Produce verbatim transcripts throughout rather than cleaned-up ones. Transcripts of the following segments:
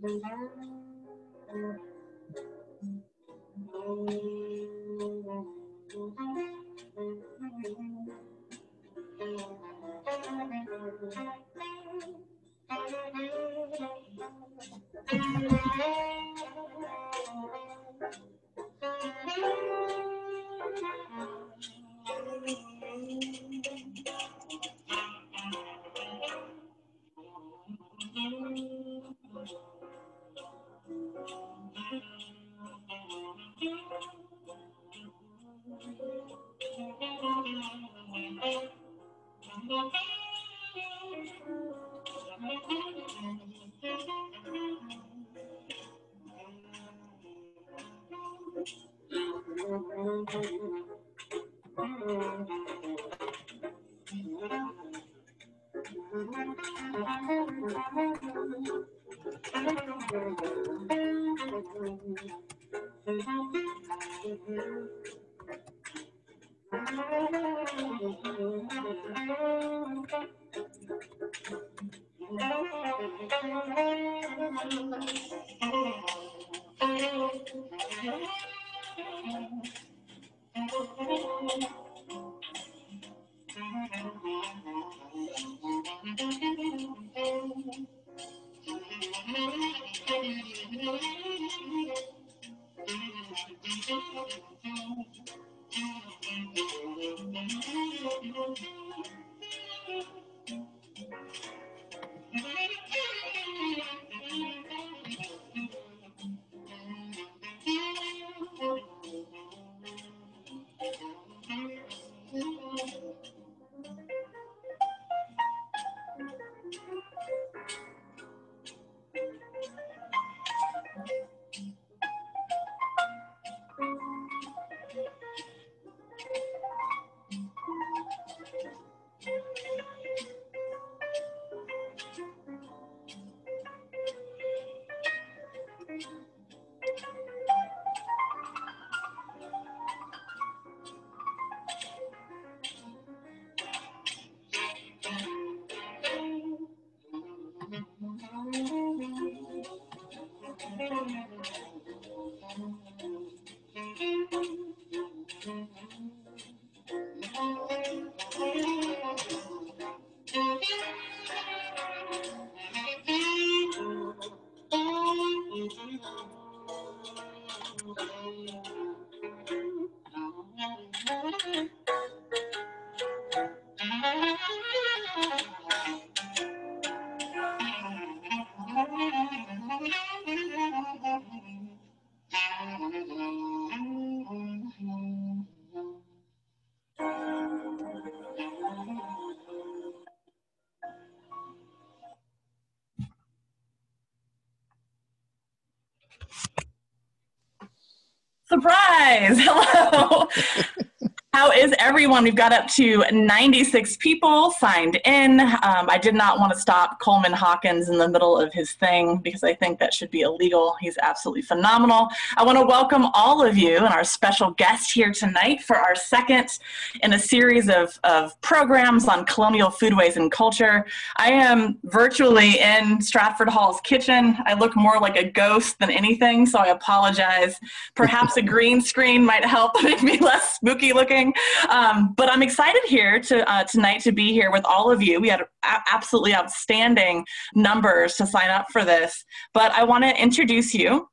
Surprise! Hello! How is everyone? We've got up to ninety-six people signed in. Um, I did not want to stop Coleman Hawkins in the middle of his thing because I think that should be illegal. He's absolutely phenomenal. I want to welcome all of you and our special guest here tonight for our second in a series of, of programs on colonial foodways and culture. I am virtually in Stratford Hall's kitchen. I look more like a ghost than anything, so I apologize. Perhaps a green screen might help make me less spooky looking. Um, but I'm excited here to uh, tonight to be here with all of you. We had absolutely outstanding numbers to sign up for this. But I want to introduce you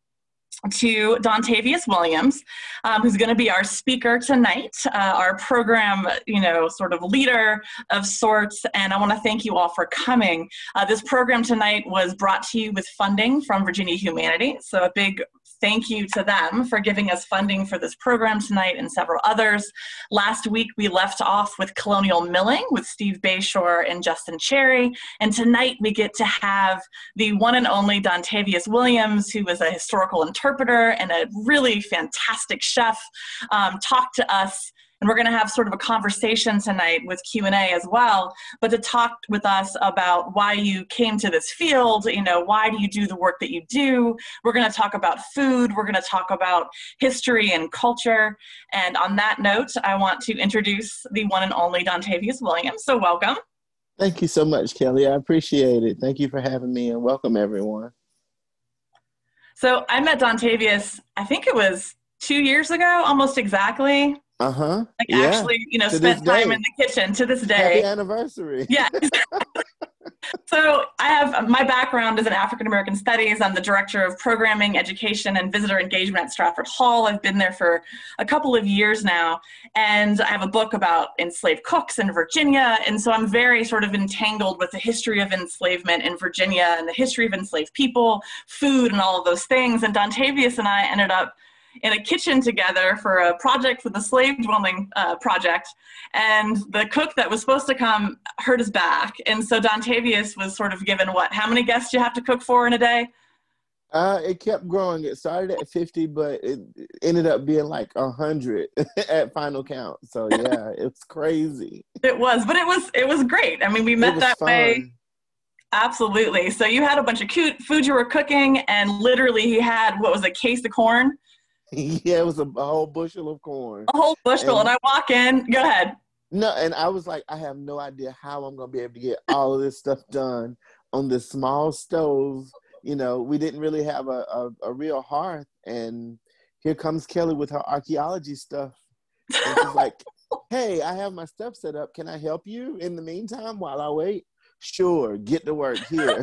to Dontavius Williams, um, who's going to be our speaker tonight, uh, our program, you know, sort of leader of sorts. And I want to thank you all for coming. Uh, this program tonight was brought to you with funding from Virginia Humanities. So a big thank you to them for giving us funding for this program tonight and several others. Last week, we left off with colonial milling with Steve Bayshore and Justin Cherry. And tonight, we get to have the one and only Dontavius Williams, who is a historical interpreter and a really fantastic chef, um, talk to us. And we're going to have sort of a conversation tonight with Q and A as well, but to talk with us about why you came to this field, you know, why do you do the work that you do? We're going to talk about food. We're going to talk about history and culture. And on that note, I want to introduce the one and only Dontavius Williams. So welcome. Thank you so much, Kelley. I appreciate it. Thank you for having me and welcome everyone. So I met Dontavius, I think it was two years ago, almost exactly. Uh-huh. Like Yeah. actually, you know, To this spent time day. in the kitchen to this Happy day. anniversary. Yeah. So I have, my background is in African American studies. I'm the director of programming, education, and visitor engagement at Stratford Hall. I've been there for a couple of years now, and I have a book about enslaved cooks in Virginia, and so I'm very sort of entangled with the history of enslavement in Virginia and the history of enslaved people, food, and all of those things. And Dontavius and I ended up in a kitchen together for a project for the slave dwelling uh, project. And the cook that was supposed to come hurt his back. And so Dontavius was sort of given what, how many guests you have to cook for in a day? Uh, it kept growing. It started at fifty, but it ended up being like a hundred at final count. So yeah, it's crazy. It was, but it was, it was great. I mean, we It met was that way. fun. Absolutely. So you had a bunch of cute food you were cooking, and literally he had, what was a case of corn? Yeah, it was a, a whole bushel of corn. A whole bushel. And And I walk in, go ahead. no, and I was like, I have no idea how I'm gonna be able to get all of this stuff done on this small stove. You know, we didn't really have a, a, a real hearth, and here comes Kelley with her archaeology stuff. And she's like, hey, I have my stuff set up. Can I help you in the meantime while I wait? Sure, get to work here.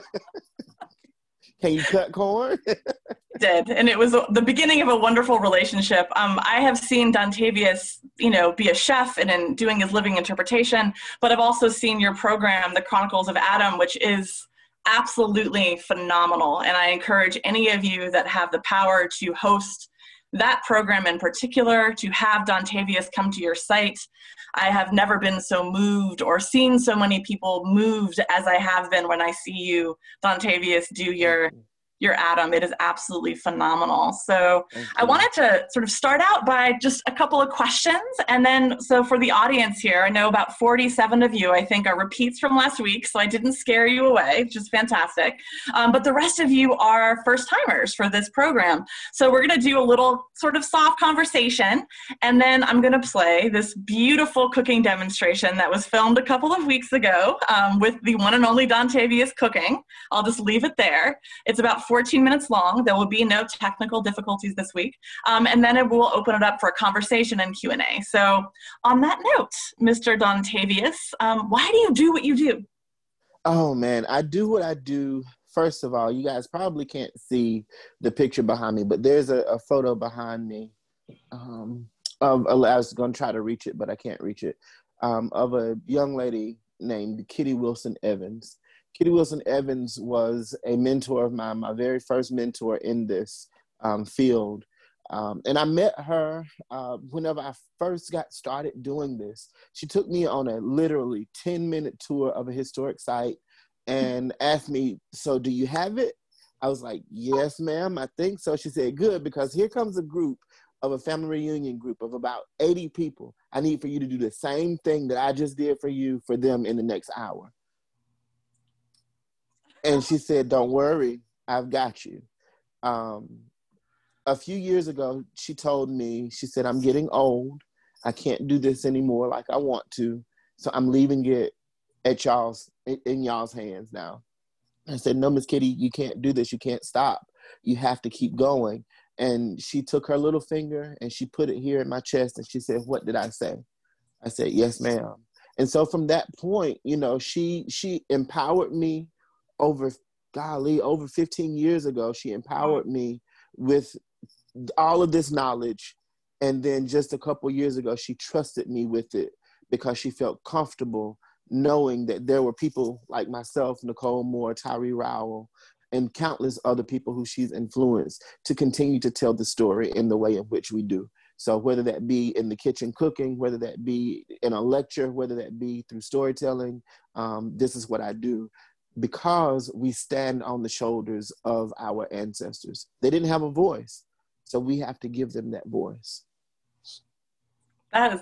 Can you cut corn? Did, and it was the beginning of a wonderful relationship. Um, I have seen Dontavius, you know, be a chef and in doing his living interpretation, but I've also seen your program, The Chronicles of Adam, which is absolutely phenomenal. And I encourage any of you that have the power to host that program in particular, to have Dontavius come to your site. I have never been so moved or seen so many people moved as I have been when I see you, Dontavius, do your your Adam. It is absolutely phenomenal. So I wanted to sort of start out by just a couple of questions. And then, so for the audience here, I know about forty-seven of you, I think, are repeats from last week. So I didn't scare you away, which is fantastic. Um, but the rest of you are first timers for this program. So we're gonna do a little sort of soft conversation. And then I'm gonna play this beautiful cooking demonstration that was filmed a couple of weeks ago um, with the one and only Dontavius Cooking. I'll just leave it there. It's about fourteen minutes long. There will be no technical difficulties this week. Um, and then it will open it up for a conversation and Q and A. So on that note, Mister Dontavius, um, why do you do what you do? Oh man, I do what I do. First of all, you guys probably can't see the picture behind me, but there's a, a photo behind me. Um, of, I was going to try to reach it, but I can't reach it. Um, of a young lady named Kitty Wilson Evans. Kitty Wilson Evans was a mentor of mine, my very first mentor in this um, field. Um, and I met her uh, whenever I first got started doing this. She took me on a literally ten minute tour of a historic site and asked me, so do you have it? I was like, yes, ma'am, I think so. She said, good, because here comes a group of a family reunion group of about eighty people. I need for you to do the same thing that I just did for you for them in the next hour. And she said, don't worry, I've got you. Um, a few years ago, she told me, she said, I'm getting old. I can't do this anymore like I want to. So I'm leaving it at y'all's, in y'all's hands now. I said, no, Miss Kitty, you can't do this. You can't stop. You have to keep going. And she took her little finger and she put it here in my chest and she said, what did I say? I said, yes, ma'am. And so from that point, you know, she she empowered me. Over, golly, over fifteen years ago, she empowered me with all of this knowledge. And then just a couple years ago, she trusted me with it because she felt comfortable knowing that there were people like myself, Nicole Moore, Tyree Rowell, and countless other people who she's influenced to continue to tell the story in the way in which we do. So whether that be in the kitchen cooking, whether that be in a lecture, whether that be through storytelling, um, this is what I do. Because we stand on the shoulders of our ancestors. They didn't have a voice, so we have to give them that voice. That is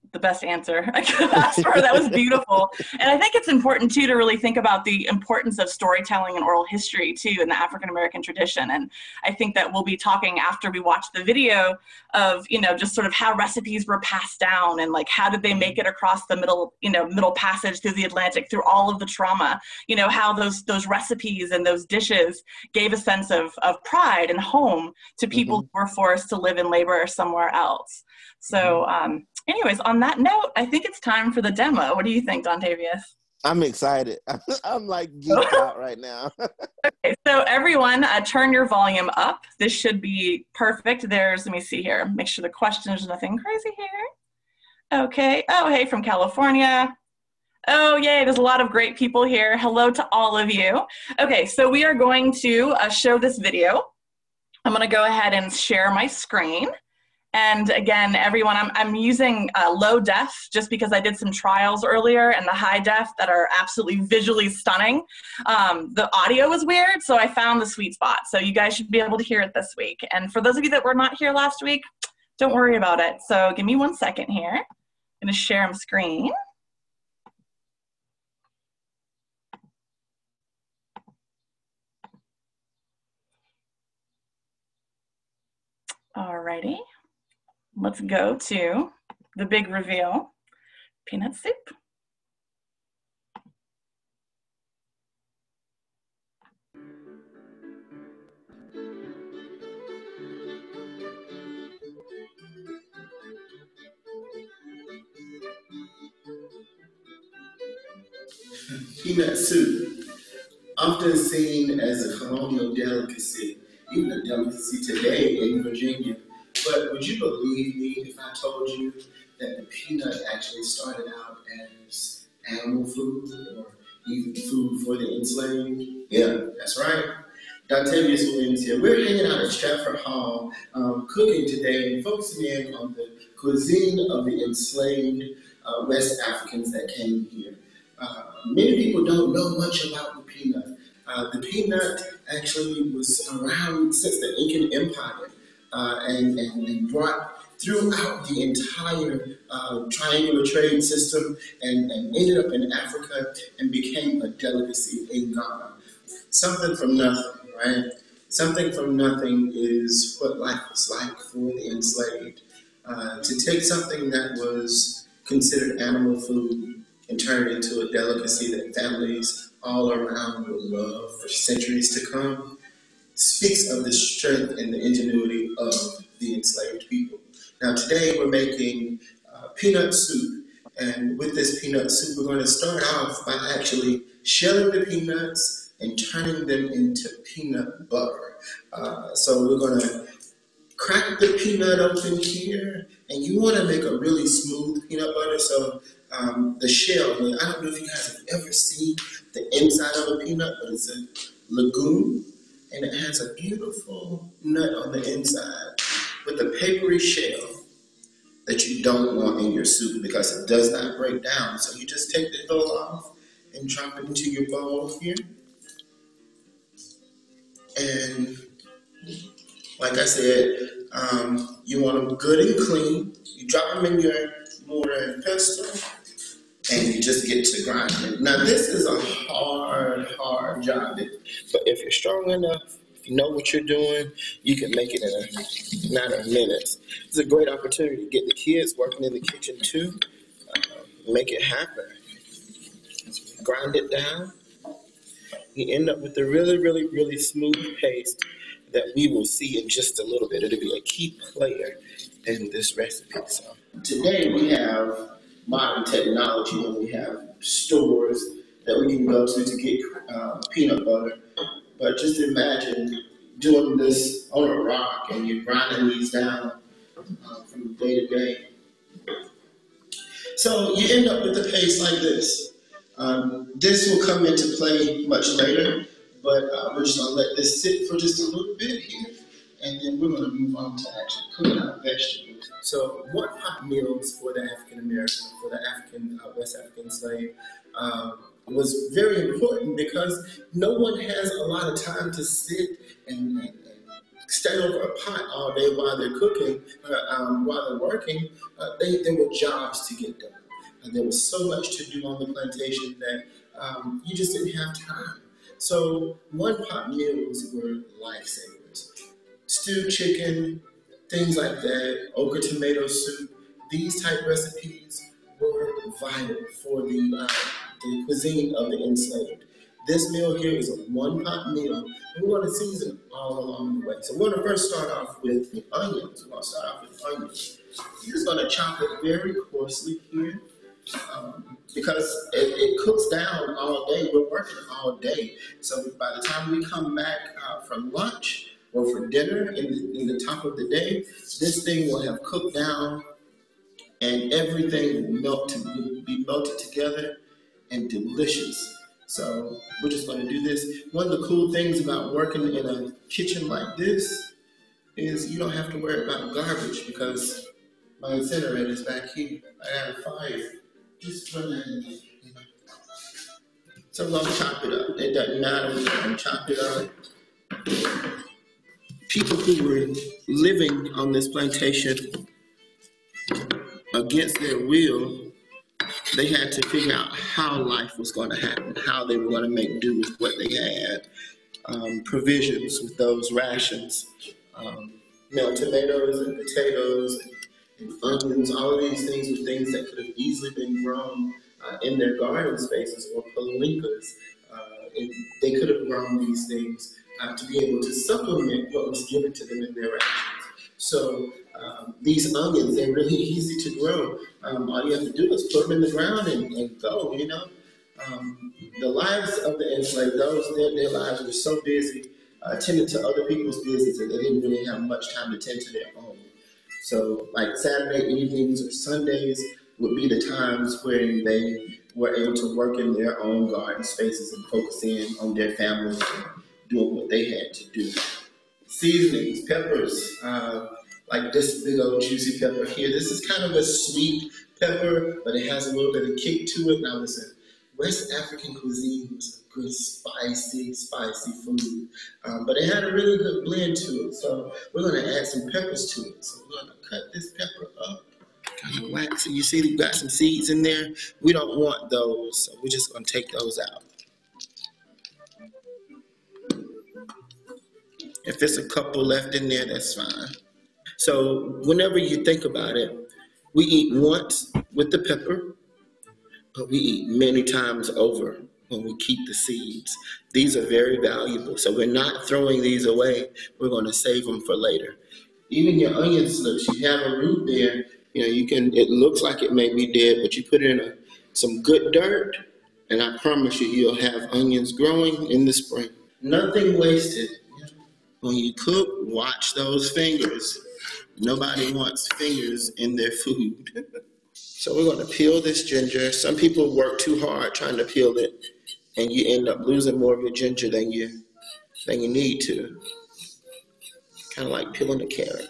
the best answer I could ask for. That was beautiful. And I think it's important too to really think about the importance of storytelling and oral history too in the African-American tradition. And I think that we'll be talking after we watch the video of, you know, just sort of how recipes were passed down and like how did they make it across the middle, you know, middle passage through the Atlantic, through all of the trauma, you know, how those those recipes and those dishes gave a sense of, of pride and home to people mm-hmm. who were forced to live and labor somewhere else. So um, anyways, on that note, I think it's time for the demo. What do you think, Dontavius? I'm excited. I'm like geeked out right now. Okay, so everyone, uh, turn your volume up. This should be perfect. There's, let me see here. Make sure the question is nothing crazy here. Okay. Oh, hey, from California. Oh, yay, there's a lot of great people here. Hello to all of you. Okay, so we are going to uh, show this video. I'm going to go ahead and share my screen. And again, everyone, I'm, I'm using uh, low def just because I did some trials earlier and the high def that are absolutely visually stunning. Um, the audio was weird, so I found the sweet spot. So you guys should be able to hear it this week. And for those of you that were not here last week, don't worry about it. So give me one second here. I'm gonna share my screen. Alrighty. Let's go to the big reveal, peanut soup. Peanut soup, often seen as a colonial delicacy, even a delicacy today in Virginia. But would you believe me if I told you that the peanut actually started out as animal food or even food for the enslaved? Yeah, that's right. Dontavius Williams here. We're hanging out at Stratford Hall, um, cooking today and focusing in on the cuisine of the enslaved uh, West Africans that came here. Uh, many people don't know much about the peanut. Uh, the peanut actually was around since the Incan Empire. Uh, and, and, and brought throughout the entire uh, triangular trade system and, and ended up in Africa and became a delicacy in Ghana. Something from nothing, right? Something from nothing is what life was like for the enslaved. Uh, to take something that was considered animal food and turn it into a delicacy that families all around would love for centuries to come speaks of the strength and the ingenuity of the enslaved people. Now today we're making uh, peanut soup, and with this peanut soup we're going to start off by actually shelling the peanuts and turning them into peanut butter. Uh, so we're going to crack the peanut open here, and you want to make a really smooth peanut butter. So um, the shell, I don't know if you guys have ever seen the inside of a peanut, but it's a legume. And it has a beautiful nut on the inside with a papery shell that you don't want in your soup because it does not break down. So you just take the hull off and drop it into your bowl here. And like I said, um, you want them good and clean. You drop them in your mortar and pestle, and you just get to grinding. Now this is a hard, hard job, but if you're strong enough, if you know what you're doing, you can make it in a matter of minutes. It's a great opportunity to get the kids working in the kitchen too. Uh, make it happen. Grind it down. You end up with a really, really, really smooth paste that we will see in just a little bit. It'll be a key player in this recipe. So today we have modern technology, and we have stores that we can go to to get uh, peanut butter. But just imagine doing this on a rock and you're grinding these down uh, from day to day. So you end up with a paste like this. Um, this will come into play much later, but uh, we're just going to let this sit for just a little bit here, and then we're going to move on to actually cooking our vegetables. So what hot meals for the African American, for the African, uh, West African slave, um, was very important because no one has a lot of time to sit and, and, and stay sat over a pot all day while they're cooking, uh, um, while they're working. Uh, they, there were jobs to get done. And there was so much to do on the plantation that um, you just didn't have time. So one pot meals were lifesavers. Stewed chicken, things like that, okra tomato soup, these type recipes were vital for the, uh, the cuisine of the enslaved. This meal here is a one-pot meal, and we're going to season all along the way. So we're going to first start off with the onions. We're going to start off with onions. You're just going to chop it very coarsely here. Um, because it, it cooks down all day. We're working all day. So by the time we come back uh, from lunch or for dinner in the, in the top of the day, this thing will have cooked down and everything will melt to, will be melted together and delicious. So we're just going to do this. One of the cool things about working in a kitchen like this is you don't have to worry about garbage because my incinerator is back here. I have a fire. Just run that in there, you know. So we're gonna chop it up. It doesn't matter, we're gonna chop it up. People who were living on this plantation against their will, they had to figure out how life was gonna happen, how they were gonna make do with what they had, um, provisions with those rations. Um, you know, tomatoes and potatoes and and onions, all of these things were things that could have easily been grown uh, in their garden spaces or palinkas. Uh, and they could have grown these things uh, to be able to supplement what was given to them in their rations. So um, these onions, they're really easy to grow. Um, all you have to do is put them in the ground and, and go, you know. Um, the lives of the enslaved, those, their, their lives were so busy, uh, tending to other people's business that they didn't really have much time to tend to their own. So like Saturday evenings or Sundays would be the times when they were able to work in their own garden spaces and focus in on their families and doing what they had to do. Seasonings, peppers, uh, like this big old juicy pepper here. This is kind of a sweet pepper, but it has a little bit of kick to it. Now listen, West African cuisine was a good, spicy, spicy food, um, but it had a really good blend to it. So we're going to add some peppers to it. So we're going to cut this pepper up, kind of wax it. You see we've got some seeds in there. We don't want those, so we're just going to take those out. If there's a couple left in there, that's fine. So whenever you think about it, we eat once with the pepper, but we eat many times over when we keep the seeds. These are very valuable, so we're not throwing these away. We're going to save them for later. Even your onion slips, you have a root there. You know, you can. It looks like it may be dead, but you put it in a, some good dirt, and I promise you, you'll have onions growing in the spring. Nothing wasted. When you cook, watch those fingers. Nobody wants fingers in their food. So we're going to peel this ginger. Some people work too hard trying to peel it, and you end up losing more of your ginger than you than you need to. Kind of like peeling a carrot.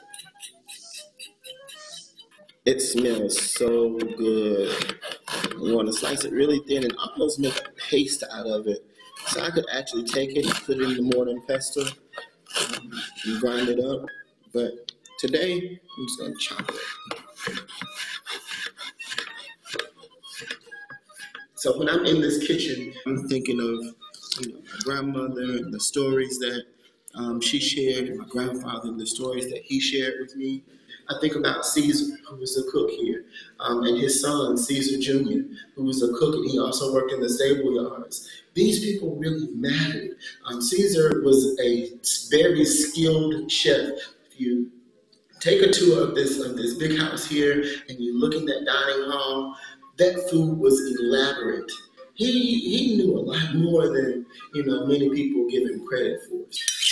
It smells so good. You want to slice it really thin and almost make a paste out of it. So I could actually take it and put it in the mortar and pestle and grind it up. But today, I'm just going to chop it. So when I'm in this kitchen, I'm thinking of, you know, my grandmother and the stories that um, she shared, and my grandfather and the stories that he shared with me. I think about Caesar, who was a cook here, um, and his son, Caesar Junior, who was a cook, and he also worked in the stable yards. These people really mattered. Um, Caesar was a very skilled chef. If you take a tour of this, of this big house here, and you look in that dining hall, that food was elaborate. He he knew a lot more than, you know, many people give him credit for.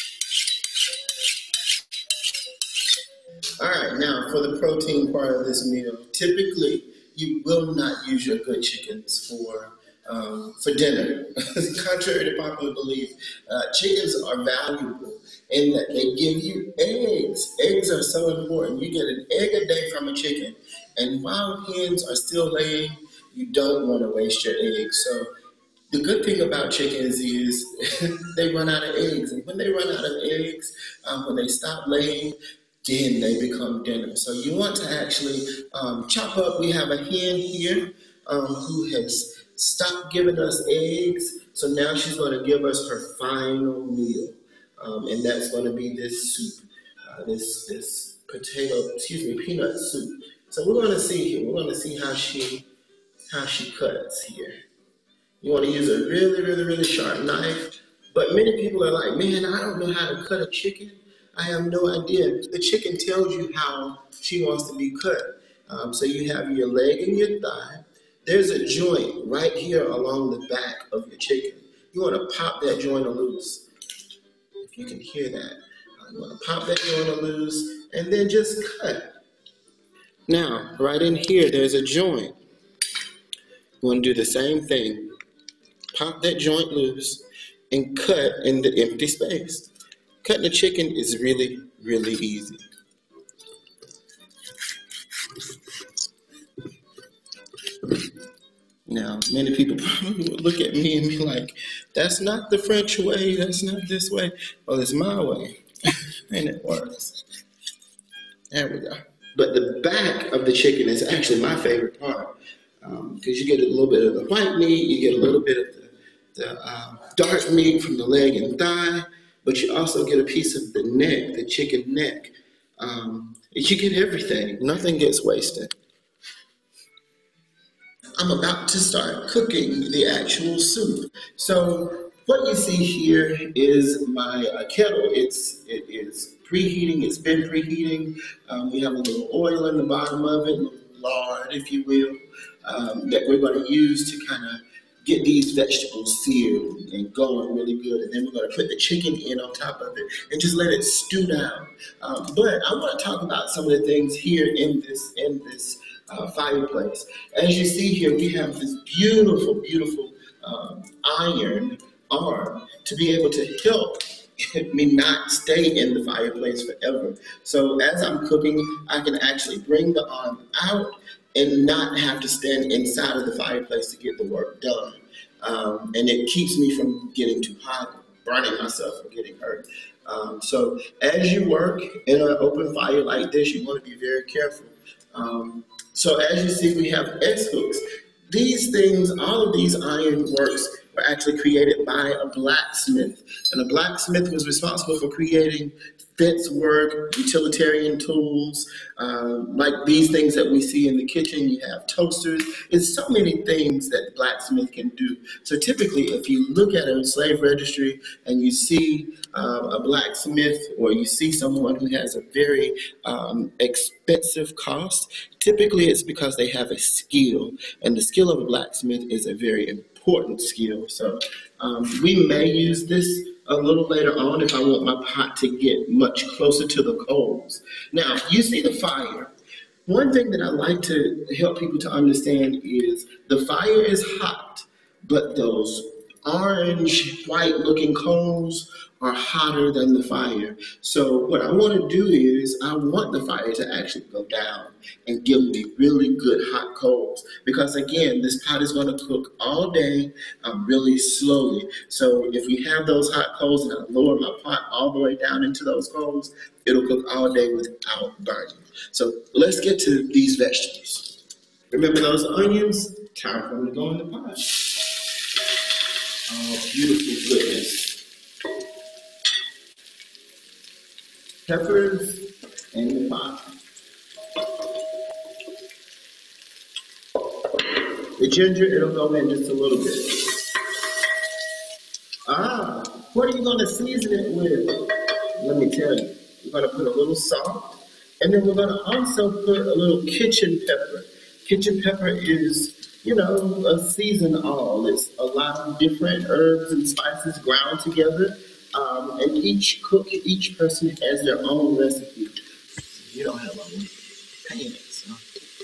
All right, now for the protein part of this meal. Typically, you will not use your good chickens for um, for dinner. Contrary to popular belief, uh, chickens are valuable in that they give you eggs. Eggs are so important. You get an egg a day from a chicken, and while hens are still laying, you don't want to waste your eggs. So The good thing about chickens is they run out of eggs. And when they run out of eggs, um, when they stop laying, then they become dinner. So you want to actually um, chop up. We have a hen here um, who has stopped giving us eggs. So now she's going to give us her final meal. Um, and that's going to be this soup, uh, this, this potato, excuse me, peanut soup. So we're going to see here. We're going to see how she, how she cuts here. You want to use a really, really, really sharp knife. But many people are like, man, I don't know how to cut a chicken. I have no idea. The chicken tells you how she wants to be cut. Um, so you have your leg and your thigh. There's a joint right here along the back of your chicken. You want to pop that joint loose. If you can hear that. Uh, you want to pop that joint loose and then just cut. Now, right in here, there's a joint. You want to do the same thing. Pop that joint loose and cut in the empty space. Cutting the chicken is really, really easy. Now, many people probably would look at me and be like, that's not the French way, that's not this way. Well, it's my way, and it works. There we go. But the back of the chicken is actually my favorite part because um, you get a little bit of the white meat, you get a little bit of the, the um, dark meat from the leg and thigh, but you also get a piece of the neck, the chicken neck. Um, you get everything. Nothing gets wasted. I'm about to start cooking the actual soup. So what you see here is my uh, kettle. It's, it is preheating. It's been preheating. Um, we have a little oil in the bottom of it, a little lard, if you will, um, that we're going to use to kind of get these vegetables seared and going really good. And then we're going to put the chicken in on top of it and just let it stew down. Um, but I want to talk about some of the things here in this, in this uh, fireplace. As you see here, we have this beautiful, beautiful um, iron arm to be able to help me not stay in the fireplace forever. So as I'm cooking, I can actually bring the arm out and not have to stand inside of the fireplace to get the work done. Um, and it keeps me from getting too hot, burning myself, or getting hurt. Um, so as you work in an open fire like this, you want to be very careful. Um, so as you see, we have X hooks. These things, all of these iron works were actually created by a blacksmith. And a blacksmith was responsible for creating fence work, utilitarian tools, um, like these things that we see in the kitchen. You have toasters. It's so many things that blacksmith can do. So typically, if you look at a slave registry and you see uh, a blacksmith, or you see someone who has a very um, expensive cost, typically it's because they have a skill. And the skill of a blacksmith is a very important skill. So um, we may use this a little later on if I want my pot to get much closer to the coals. Now, you see the fire. One thing that I like to help people to understand is the fire is hot, but those orange, white-looking coals are hotter than the fire. So what I want to do is I want the fire to actually go down and give me really good hot coals. Because again, this pot is going to cook all day um, really slowly. So if we have those hot coals and I lower my pot all the way down into those coals, it'll cook all day without burning. So let's get to these vegetables. Remember those onions? Time for them to go in the pot. Oh, beautiful goodness. Peppers in the pot. The ginger, it'll go in just a little bit. Ah, what are you going to season it with? Let me tell you. We're going to put a little salt, and then we're going to also put a little kitchen pepper. Kitchen pepper is, you know, a season all. It's a lot of different herbs and spices ground together. Um, and each cook, each person has their own recipe. You don't have a pants, huh?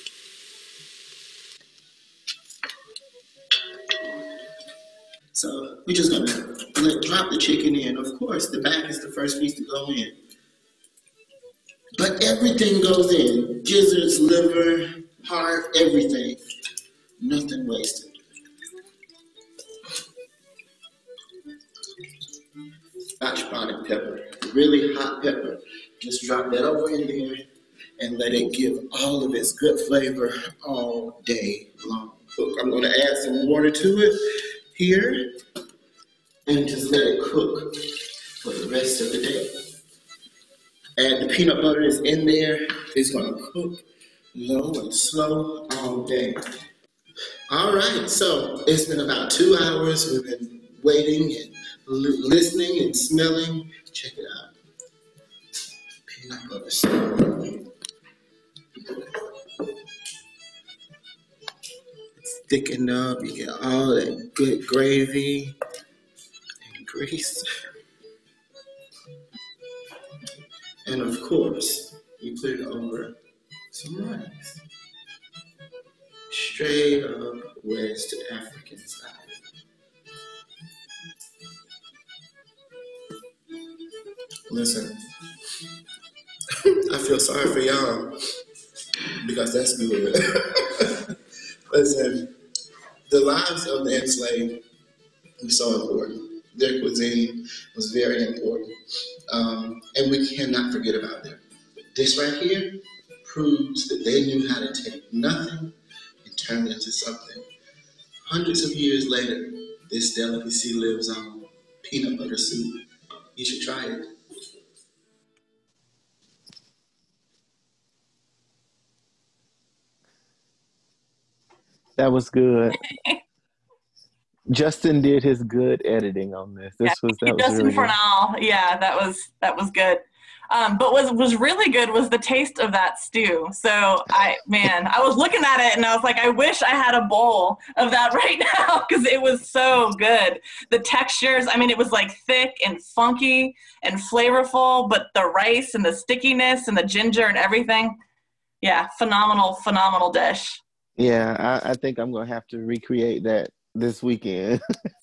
So we're just gonna let, drop the chicken in. Of course, the back is the first piece to go in. But everything goes in. Gizzards, liver, heart, everything. Nothing wasted. Scotch-bonnet pepper, really hot pepper. Just drop that over in there and let it give all of its good flavor all day long. Look, I'm going to add some water to it here and just let it cook for the rest of the day. And the peanut butter is in there. It's going to cook low and slow all day. All right, so it's been about two hours. We've been waiting and l- listening and smelling. Check it out. Peanut butter soup. It's thickened up. You get all that good gravy and grease. And of course, you put it over some rice. Straight up West African style. Listen, I feel sorry for y'all because that's good. Listen, the lives of the enslaved were so important. Their cuisine was very important. Um, and we cannot forget about them. This right here proves that they knew how to take nothing and turn it into something. Hundreds of years later, this delicacy lives on. Peanut butter soup. You should try it. That was good. Justin did his good editing on this. This Yeah, was that was Justin really good. Fernal. Yeah, that was that was good. Um, but what was really good was the taste of that stew. So I, man, I was looking at it and I was like, I wish I had a bowl of that right now because it was so good. The textures, I mean, it was like thick and funky and flavorful, but the rice and the stickiness and the ginger and everything. Yeah, phenomenal, phenomenal dish. Yeah, I, I think I'm gonna have to recreate that this weekend.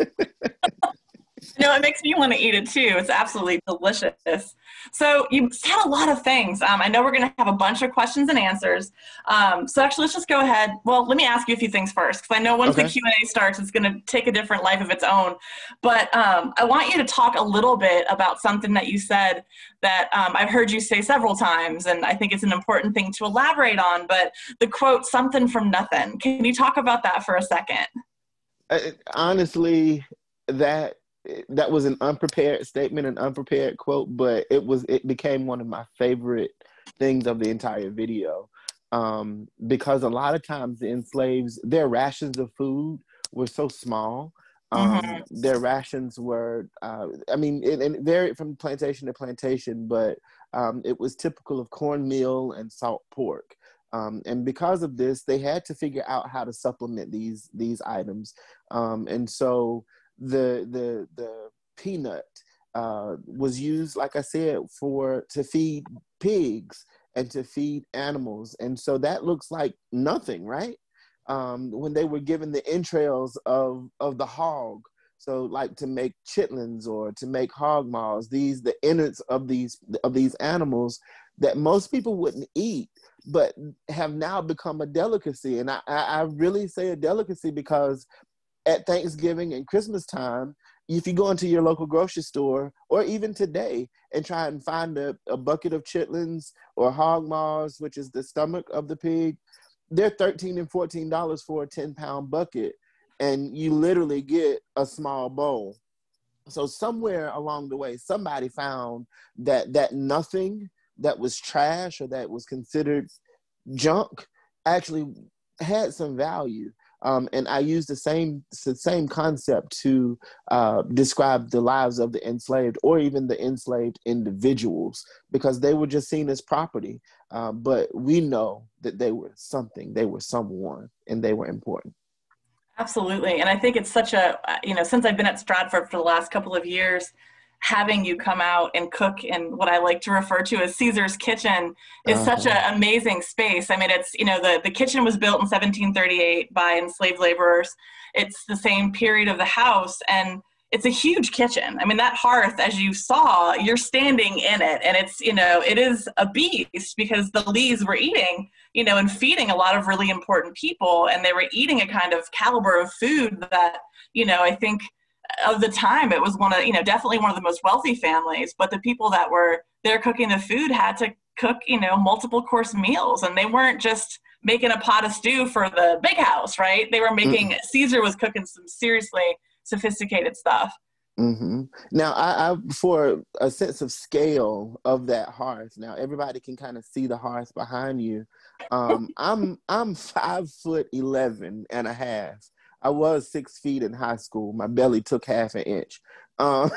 No, it makes me want to eat it too. It's absolutely delicious. So you said a lot of things. Um, I know we're going to have a bunch of questions and answers. Um, so actually, let's just go ahead. Well, let me ask you a few things first, because I know once Okay. the Q and A starts, it's going to take a different life of its own. But um, I want you to talk a little bit about something that you said that um, I've heard you say several times, and I think it's an important thing to elaborate on. But the quote, "something from nothing." Can you talk about that for a second? Uh, honestly, that that was an unprepared statement, an unprepared quote, but it was it became one of my favorite things of the entire video, um, because a lot of times the enslaved, their rations of food were so small. Um, Mm-hmm. Their rations were, uh, I mean, it, it varied from plantation to plantation, but um, it was typical of cornmeal and salt pork. Um, and because of this, they had to figure out how to supplement these these items. Um, and so the the the peanut uh, was used, like I said, for to feed pigs and to feed animals. And so that looks like nothing, right? Um, when they were given the entrails of of the hog. So like to make chitlins or to make hog maws, these the innards of these of these animals that most people wouldn't eat, but have now become a delicacy. And I, I really say a delicacy because at Thanksgiving and Christmas time, if you go into your local grocery store, or even today, and try and find a, a bucket of chitlins or hog maws, which is the stomach of the pig, they're thirteen and fourteen dollars for a ten pound bucket. And you literally get a small bowl. So somewhere along the way, somebody found that that nothing that was trash or that was considered junk actually had some value. Um, and I use the same the same concept to uh, describe the lives of the enslaved, or even the enslaved individuals, because they were just seen as property. Uh, but we know that they were something, they were someone, and they were important. Absolutely. And I think it's such a, you know, since I've been at Stratford for the last couple of years, having you come out and cook in what I like to refer to as Caesar's kitchen is Uh-huh. such an amazing space. I mean, it's, you know, the, the kitchen was built in seventeen thirty-eight by enslaved laborers. It's the same period of the house, and it's a huge kitchen. I mean, that hearth, as you saw, you're standing in it, and it's, you know, it is a beast because the Lees were eating, you know, and feeding a lot of really important people, and they were eating a kind of caliber of food that, you know, I think of the time, it was one of, you know, definitely one of the most wealthy families, but the people that were there cooking the food had to cook, you know, multiple course meals, and they weren't just making a pot of stew for the big house, right? They were making, mm-hmm. Caesar was cooking some seriously sophisticated stuff. Mm-hmm. Now, I, I for a sense of scale of that hearth, now everybody can kind of see the hearth behind you. Um, I'm I'm five foot eleven and a half. I was six feet in high school. My belly took half an inch. Um,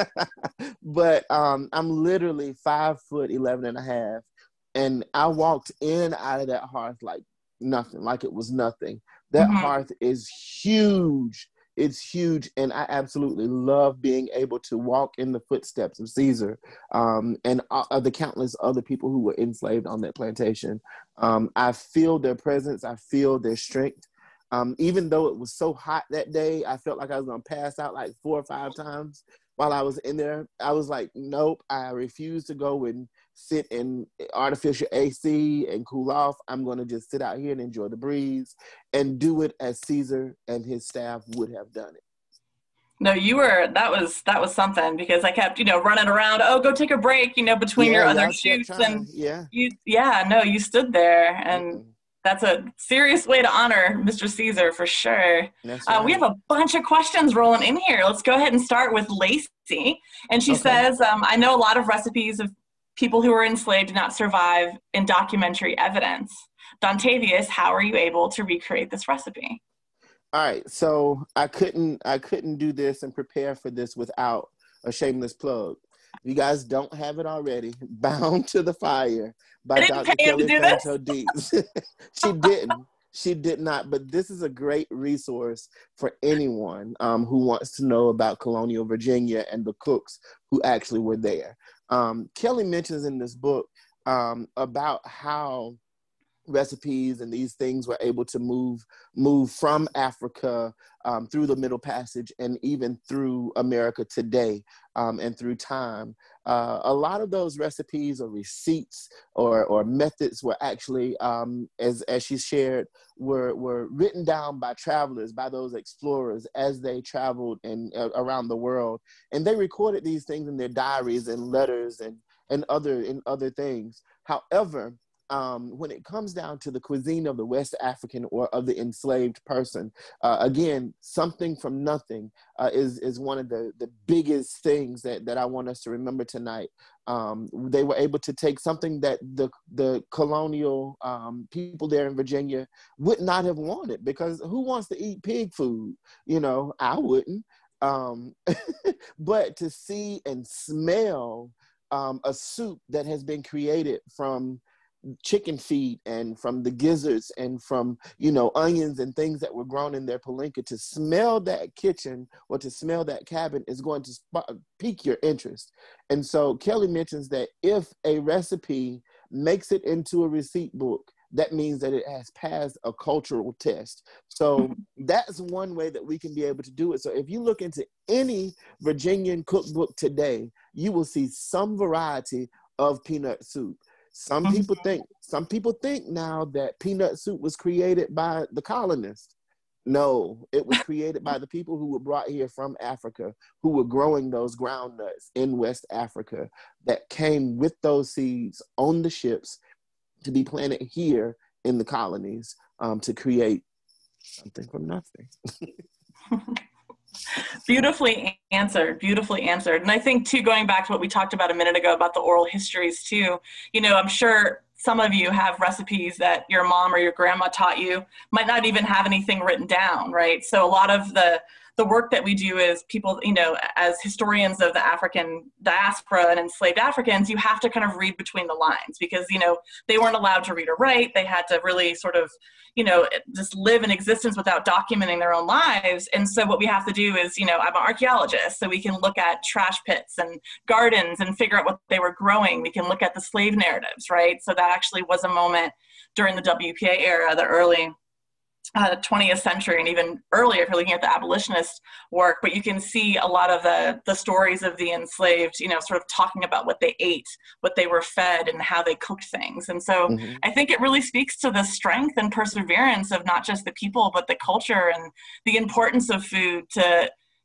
but um, I'm literally five foot eleven and a half. And I walked in out of that hearth like nothing, like it was nothing. That mm-hmm. hearth is huge. It's huge. And I absolutely love being able to walk in the footsteps of Caesar um, and uh, the countless other people who were enslaved on that plantation. Um, I feel their presence. I feel their strength. Um, even though it was so hot that day, I felt like I was going to pass out like four or five times while I was in there. I was like, nope, I refuse to go and sit in artificial A C and cool off. I'm going to just sit out here and enjoy the breeze and do it as Caesar and his staff would have done it. No, you were, that was, that was something, because I kept, you know, running around, oh, go take a break, you know, between yeah, your other shoots. And yeah. you, yeah, no, you stood there, and mm-hmm. that's a serious way to honor Mister Caesar for sure. Right. Uh, we have a bunch of questions rolling in here. Let's go ahead and start with Lacey. And she okay. says, um, I know a lot of recipes of people who were enslaved did not survive in documentary evidence. Dontavius, how are you able to recreate this recipe? All right, so I couldn't I couldn't do this and prepare for this without a shameless plug. If you guys don't have it already, Bound to the Fire by Doctor Kelley Fanto Deetz. She didn't. She did not, but this is a great resource for anyone um, who wants to know about colonial Virginia and the cooks who actually were there. Um, Kelley mentions in this book um, about how recipes and these things were able to move move from Africa um, through the Middle Passage and even through America today um, and through time. Uh, a lot of those recipes or receipts or, or methods were actually, um, as, as she shared, were, were written down by travelers, by those explorers as they traveled in, uh, around the world. And they recorded these things in their diaries and letters and, and, other, and other things. However, Um, when it comes down to the cuisine of the West African or of the enslaved person, uh, again, something from nothing uh, is, is one of the, the biggest things that, that I want us to remember tonight. Um, they were able to take something that the, the colonial um, people there in Virginia would not have wanted, because who wants to eat pig food? You know, I wouldn't. Um, but to see and smell um, a soup that has been created from chicken feet and from the gizzards and from, you know, onions and things that were grown in their palinka, to smell that kitchen or to smell that cabin is going to sp- pique your interest. And so Kelley mentions that if a recipe makes it into a receipt book, that means that it has passed a cultural test. So that's one way that we can be able to do it. So if you look into any Virginian cookbook today, you will see some variety of peanut soup. Some people think, some people think now that peanut soup was created by the colonists. No, it was created by the people who were brought here from Africa, who were growing those groundnuts in West Africa, that came with those seeds on the ships to be planted here in the colonies um, to create something from nothing. Beautifully answered, beautifully answered. And I think too, going back to what we talked about a minute ago about the oral histories too, you know, I'm sure some of you have recipes that your mom or your grandma taught you, might not even have anything written down, right? So a lot of the the work that we do is people, you know, as historians of the African diaspora and enslaved Africans, you have to kind of read between the lines, because, you know, they weren't allowed to read or write. They had to really sort of, you know, just live in existence without documenting their own lives. And so what we have to do is, you know, I'm an archaeologist, so we can look at trash pits and gardens and figure out what they were growing. We can look at the slave narratives, right? So that actually was a moment during the W P A era, the early Uh, twentieth century, and even earlier if you're looking at the abolitionist work, but you can see a lot of the the stories of the enslaved, you know, sort of talking about what they ate, what they were fed, and how they cooked things. And so mm-hmm. I think it really speaks to the strength and perseverance of not just the people, but the culture and the importance of food to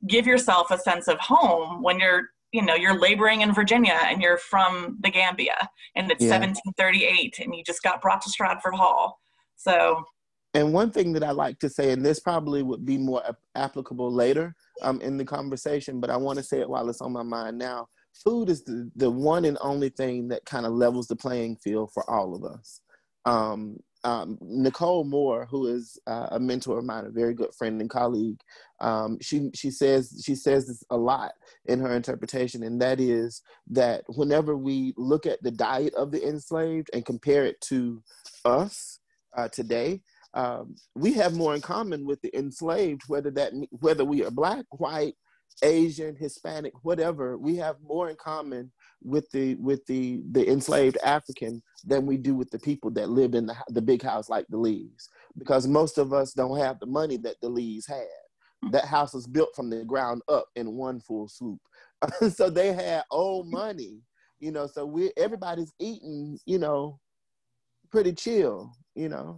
give yourself a sense of home when you're, you know, you're laboring in Virginia and you're from the Gambia and it's yeah. seventeen thirty-eight and you just got brought to Stratford Hall. So. And one thing that I like to say, and this probably would be more ap- applicable later um, in the conversation, but I want to say it while it's on my mind now. Food is the, the one and only thing that kind of levels the playing field for all of us. Um, um, Nicole Moore, who is uh, a mentor of mine, a very good friend and colleague, um, she she says she says this a lot in her interpretation, and that is that whenever we look at the diet of the enslaved and compare it to us uh, today, um, we have more in common with the enslaved, whether that whether we are Black, white, Asian, Hispanic, whatever. We have more in common with the with the the enslaved African than we do with the people that lived in the the big house like the Lees, because most of us don't have the money that the Lees had. That house was built from the ground up in one full swoop. So they had old money, you know. So we everybody's eating, you know, pretty chill, you know.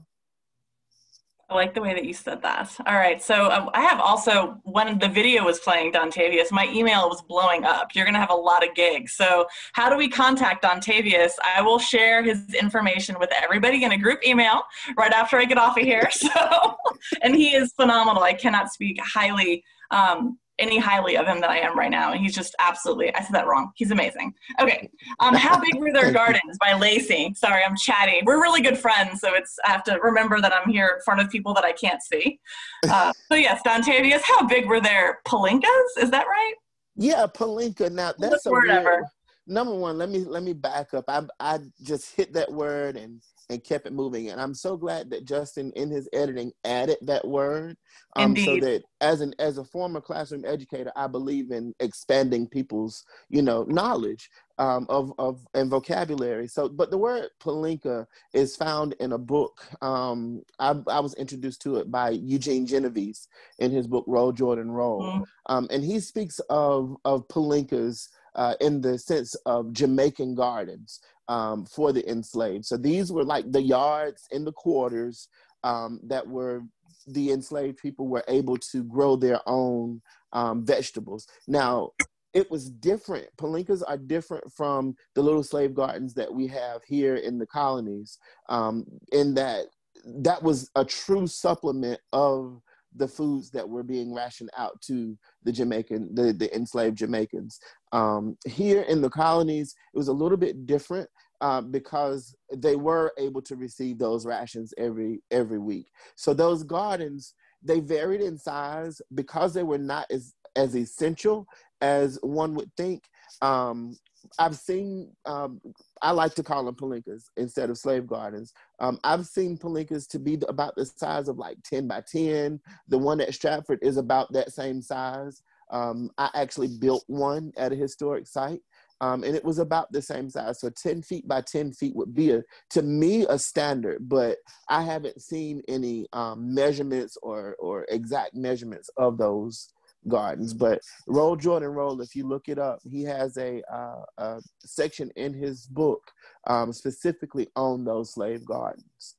I like the way that you said that. All right, so um, I have also, when the video was playing, Dontavius, my email was blowing up. You're gonna have a lot of gigs. So how do we contact Dontavius? I will share his information with everybody in a group email right after I get off of here. So, and he is phenomenal. I cannot speak highly, um, any highly of him than I am right now. And he's just absolutely, I said that wrong. He's amazing. Okay. Um, How Big Were Their Gardens by Lacey. Sorry, I'm chatty. We're really good friends. So it's, I have to remember that I'm here in front of people that I can't see. Uh, so yes, Dontavius, how big were their palinkas? Is that right? Yeah, palinka. Now that's a word weird, ever. Number one, let me, let me back up. I, I just hit that word and, and kept it moving. And I'm so glad that Justin in his editing added that word. Um, so that as an as a former classroom educator, I believe in expanding people's, you know, knowledge um, of, of and vocabulary. So, but the word palinka is found in a book. Um, I, I was introduced to it by Eugene Genovese in his book, Roll, Jordan, Roll. Mm. Um, and he speaks of, of palinkas uh, in the sense of Jamaican gardens um, for the enslaved. So these were like the yards in the quarters um, that were the enslaved people were able to grow their own um, vegetables. Now, it was different. Palinkas are different from the little slave gardens that we have here in the colonies, um, in that that was a true supplement of the foods that were being rationed out to the Jamaican, the, the enslaved Jamaicans. Um, here in the colonies, it was a little bit different. Uh, because they were able to receive those rations every every week. So those gardens, they varied in size because they were not as, as essential as one would think. Um, I've seen, um, I like to call them palinkas instead of slave gardens. Um, I've seen palinkas to be about the size of like ten by ten. The one at Stratford is about that same size. Um, I actually built one at a historic site. Um, and it was about the same size. So ten feet by ten feet would be, a, to me, a standard, but I haven't seen any um, measurements or, or exact measurements of those gardens. But Roll, Jordan, Roll, if you look it up, he has a, uh, a section in his book um, specifically on those slave gardens.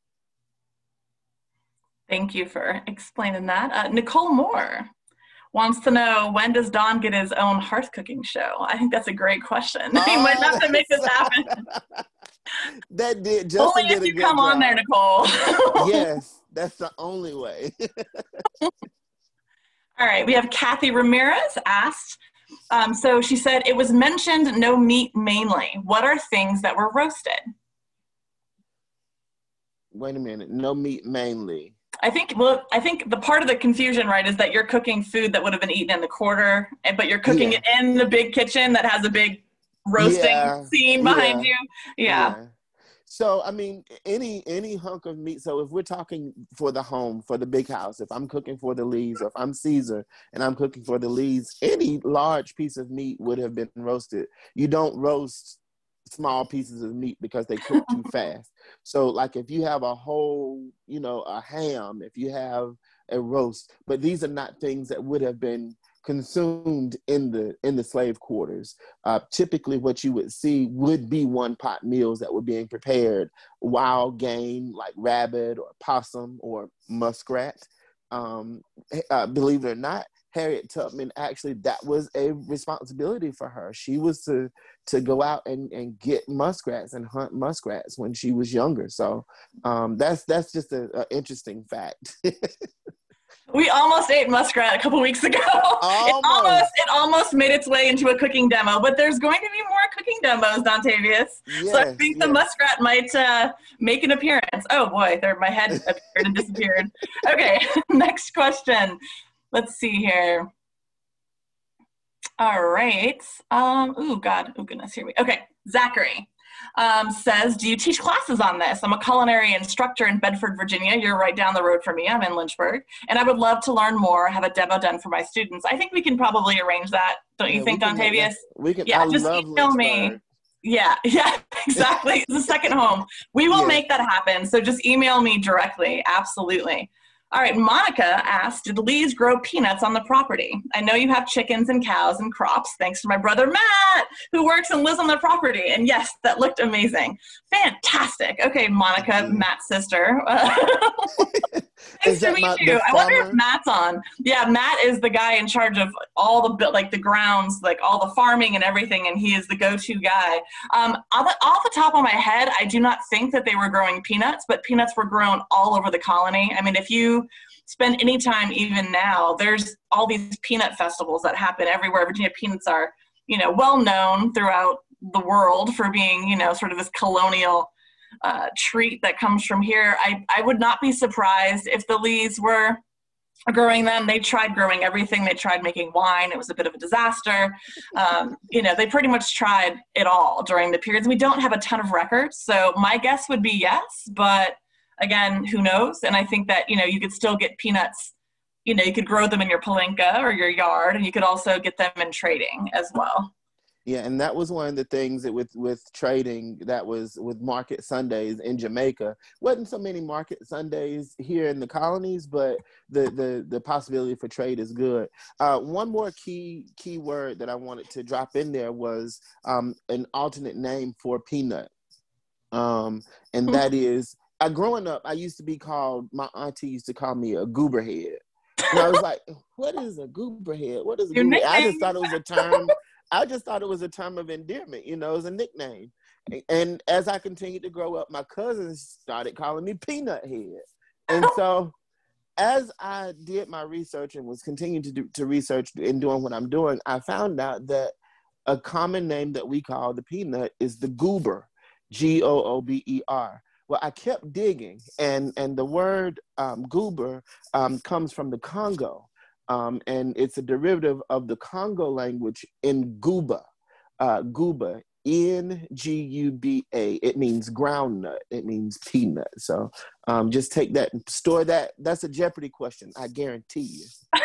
Thank you for explaining that. Uh, Nicole Moore wants to know, when does Don get his own hearth cooking show? I think that's a great question. Oh, he might have to make this happen. That did. Justin only did if a you good come job. on there, Nicole. Yes, that's the only way. All right, we have Kathy Ramirez asked. Um, so she said, it was mentioned no meat mainly. What are things that were roasted? Wait a minute. No meat mainly. I think, well, I think the part of the confusion, right, is that you're cooking food that would have been eaten in the quarter, but you're cooking yeah. it in the big kitchen that has a big roasting yeah. scene behind yeah. you. Yeah. yeah. So, I mean, any any hunk of meat. So if we're talking for the home, for the big house, if I'm cooking for the Lees, or if I'm Caesar and I'm cooking for the Lees, any large piece of meat would have been roasted. You don't roast small pieces of meat because they cook too fast. So like if you have a whole, you know, a ham, if you have a roast, but these are not things that would have been consumed in the in the slave quarters. Uh, typically what you would see would be one pot meals that were being prepared, wild game like rabbit or possum or muskrat. Um, uh, believe it or not, Harriet Tubman, actually, that was a responsibility for her. She was to to go out and, and get muskrats and hunt muskrats when she was younger. So um, that's that's just an interesting fact. We almost ate muskrat a couple weeks ago. Almost. It almost it almost made its way into a cooking demo, but there's going to be more cooking demos, Dontavius. Yes, so I think yes. the muskrat might uh, make an appearance. Oh boy, there my head appeared and disappeared. Okay, next question. Let's see here. All right. Um, ooh, God. Oh, goodness. Here we Okay. Zachary um, says, do you teach classes on this? I'm a culinary instructor in Bedford, Virginia. You're right down the road from me. I'm in Lynchburg. And I would love to learn more, have a demo done for my students. I think we can probably arrange that. Don't you Yeah, think, we can, Dontavius? We can. Yeah, I just love email Lynchburg. me. Yeah, yeah, exactly. It's a second home. We will Yeah. make that happen. So just email me directly. Absolutely. All right, Monica asked, did Lee's grow peanuts on the property? I know you have chickens and cows and crops, thanks to my brother Matt, who works and lives on the property. And yes, that looked amazing. Fantastic. Okay, Monica, Mm-hmm. Matt's sister. Is Nice to that meet my- you. the I wonder if farmer? Matt's on. Yeah, Matt is the guy in charge of all the bu- like the grounds, like all the farming and everything, and he is the go-to guy. Um, off the, off the top of my head, I do not think that they were growing peanuts, but peanuts were grown all over the colony. I mean, if you spend any time even now, there's all these peanut festivals that happen everywhere. Virginia peanuts are, you know, well known throughout the world for being, you know, sort of this colonial uh, treat that comes from here. I, I would not be surprised if the Lees were growing them. They tried growing everything. They tried making wine. It was a bit of a disaster. Um, you know, they pretty much tried it all during the periods. We don't have a ton of records. So my guess would be yes, but again, who knows? And I think that, you know, you could still get peanuts, you know, you could grow them in your palinka or your yard, and you could also get them in trading as well. Yeah, and that was one of the things that with with trading, that was with market Sundays in Jamaica. Wasn't so many market Sundays here in the colonies, but the the the possibility for trade is good. Uh, one more key key word that I wanted to drop in there was um, an alternate name for peanut, um, and that is, uh, growing up, I used to be called, my auntie used to call me a goober head. And I was like, what is a goober head? What is a Your goober head? I nickname. just thought it was a term. I just thought it was a term of endearment, you know, as a nickname. And as I continued to grow up, my cousins started calling me Peanut Head. And so as I did my research and was continuing to do to research and doing what I'm doing, I found out that a common name that we call the peanut is the goober, G O O B E R. Well, I kept digging, and, and the word um, goober um, comes from the Congo. Um, and it's a derivative of the Congo language in Guba, uh, Guba, N G U B A. It means groundnut. It means peanut. So um, just take that and store that. That's a Jeopardy question, I guarantee you.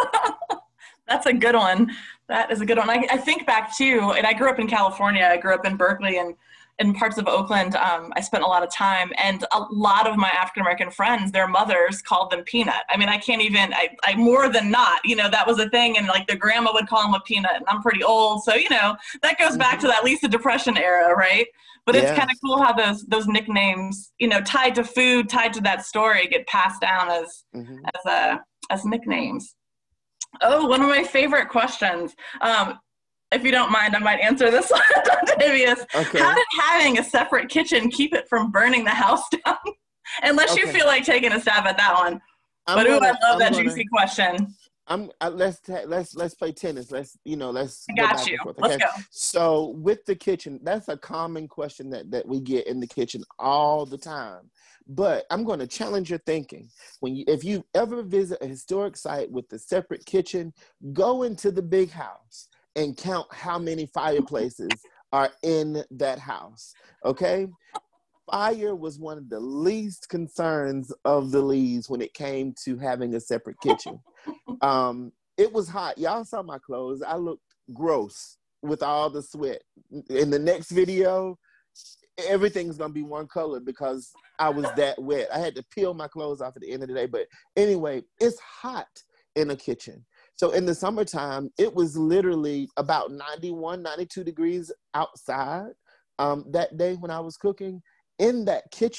That's a good one. That is a good one. I, I think back too, and I grew up in California. I grew up in Berkeley and in parts of Oakland. Um, I spent a lot of time, and a lot of my African-American friends, their mothers called them Peanut. I mean, I can't even, I, I more than not, you know, that was a thing. And like the grandma would call them a peanut, and I'm pretty old. So, you know, that goes back to at least the Depression era, right? But it's Yeah. kind of cool how those those nicknames, you know, tied to food, tied to that story, get passed down as, Mm-hmm. as, uh, as nicknames. Oh, one of my favorite questions. Um, if you don't mind, I might answer this one, Dontavius. Okay. How did having a separate kitchen keep it from burning the house down? Unless you Okay. feel like taking a stab at that one. I'm But ooh, gonna- I love I'm that gonna- juicy question. I'm uh, let's ta- let's let's play tennis. Let's you know let's I go got back you. and forth. Let's Okay. go. So with the kitchen, that's a common question that that we get in the kitchen all the time. But I'm going to challenge your thinking. When you, if you ever visit a historic site with a separate kitchen, go into the big house and count how many fireplaces are in that house. Okay. Fire was one of the least concerns of the Lees when it came to having a separate kitchen. Um, it was hot. Y'all saw my clothes. I looked gross with all the sweat. In the next video, everything's gonna be one color because I was that wet. I had to peel my clothes off at the end of the day. But anyway, it's hot in a kitchen. So in the summertime, it was literally about ninety-one, ninety-two degrees outside um, that day when I was cooking. In that kitchen,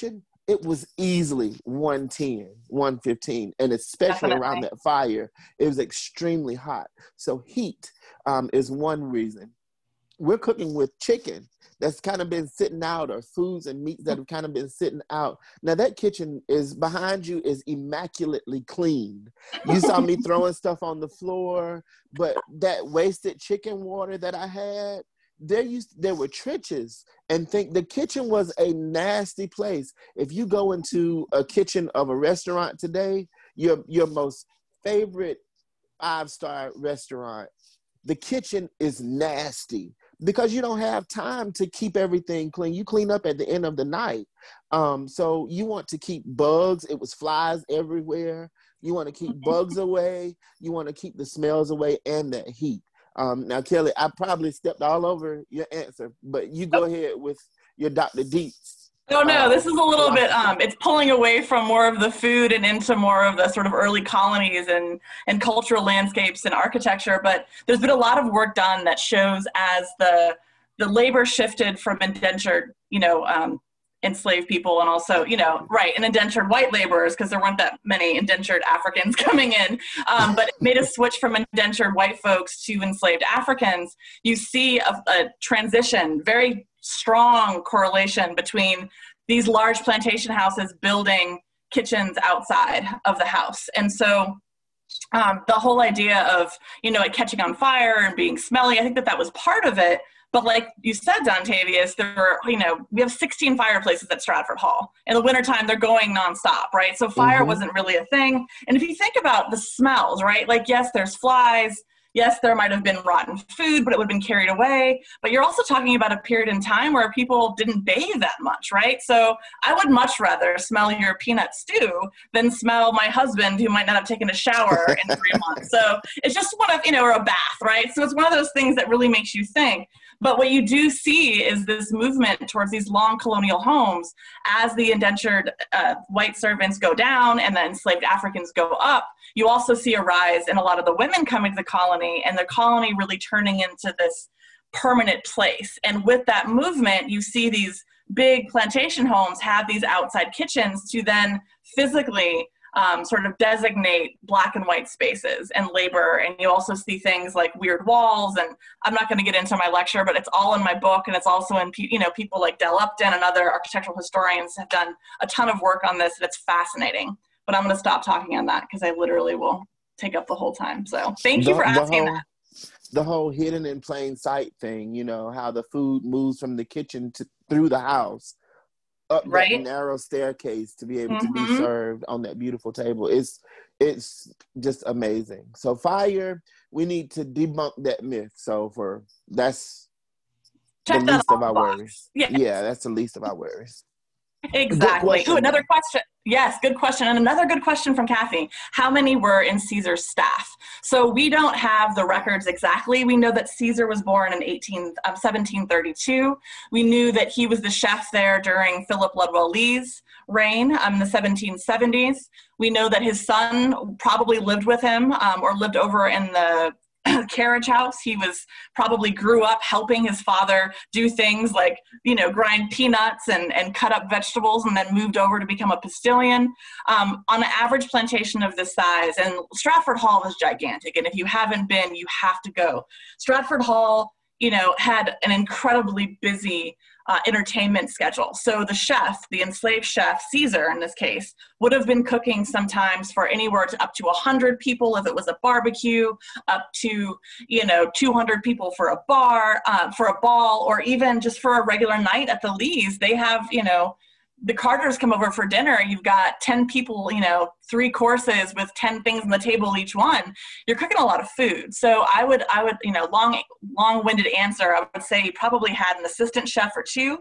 it was easily one ten, one fifteen, and especially Definitely. around that fire, it was extremely hot. So heat um, is one reason. We're cooking with chicken that's kind of been sitting out, or foods and meats that have kind of been sitting out. Now that kitchen is behind you is immaculately clean. You saw me throwing stuff on the floor, but that wasted chicken water that I had, there used there were trenches, and think the kitchen was a nasty place. If you go into a kitchen of a restaurant today, your your most favorite five-star restaurant, the kitchen is nasty because you don't have time to keep everything clean. You clean up at the end of the night. Um, so you want to keep bugs. It was flies everywhere. You want to keep bugs away. You want to keep the smells away and that heat. Um, now, Kelley, I probably stepped all over your answer, but you go ahead with your Doctor Deetz. Oh no, uh, this is a little bit, um, it's pulling away from more of the food and into more of the sort of early colonies and, and cultural landscapes and architecture. But there's been a lot of work done that shows as the, the labor shifted from indentured, you know, um, enslaved people, and also, you know, right, and indentured white laborers, because there weren't that many indentured Africans coming in, um, but it made a switch from indentured white folks to enslaved Africans. You see a, a transition, very strong correlation between these large plantation houses building kitchens outside of the house. And so um, the whole idea of, you know, it catching on fire and being smelly, I think that that was part of it. But like you said, Dontavius, there were, you know, we have sixteen fireplaces at Stratford Hall. In the wintertime, they're going nonstop, right? So fire mm-hmm. wasn't really a thing. And if you think about the smells, right? Like, yes, there's flies. Yes, there might have been rotten food, but it would have been carried away. But you're also talking about a period in time where people didn't bathe that much, right? So I would much rather smell your peanut stew than smell my husband who might not have taken a shower in three months. So it's just one of, you know, or a bath, right? So it's one of those things that really makes you think. But what you do see is this movement towards these long colonial homes as the indentured uh, white servants go down and the enslaved Africans go up. You also see a rise in a lot of the women coming to the colony, and the colony really turning into this permanent place. And with that movement, you see these big plantation homes have these outside kitchens to then physically Um, sort of designate black and white spaces and labor. And you also see things like weird walls, and I'm not going to get into my lecture, but it's all in my book, and it's also in, you know, people like Del Upton and other architectural historians have done a ton of work on this, and it's fascinating. But I'm going to stop talking on that because I literally will take up the whole time. So thank the, you for asking the whole, that. The whole hidden in plain sight thing, you know, how the food moves from the kitchen to through the house, up right? that narrow staircase to be able mm-hmm. to be served on that beautiful table. It's it's just amazing. So fire, we need to debunk that myth. So for that's Check the that least of our box. worries. Yes. Yeah, that's the least of our worries. Exactly. Ooh, another question. Yes, good question. And another good question from Kathy. How many were in Caesar's staff? So we don't have the records exactly. We know that Caesar was born in eighteen, um, seventeen thirty-two. We knew that he was the chef there during Philip Ludwell Lee's reign um, in the seventeen seventies. We know that his son probably lived with him um, or lived over in the carriage house. He was probably grew up helping his father do things like, you know, grind peanuts and, and cut up vegetables, and then moved over to become a postilion. Um, on an average plantation of this size, and Stratford Hall was gigantic, and if you haven't been, you have to go. Stratford Hall, you know, had an incredibly busy Uh, entertainment schedule. So the chef, the enslaved chef, Caesar in this case, would have been cooking sometimes for anywhere to up to one hundred people if it was a barbecue, up to, you know, two hundred people for a bar, uh, for a ball, or even just for a regular night at the Lees. They have, you know, the Carters come over for dinner, you've got ten people, you know, three courses with ten things on the table each one. You're cooking a lot of food. So I would, I would, you know, long, long-winded answer, I would say you probably had an assistant chef or two,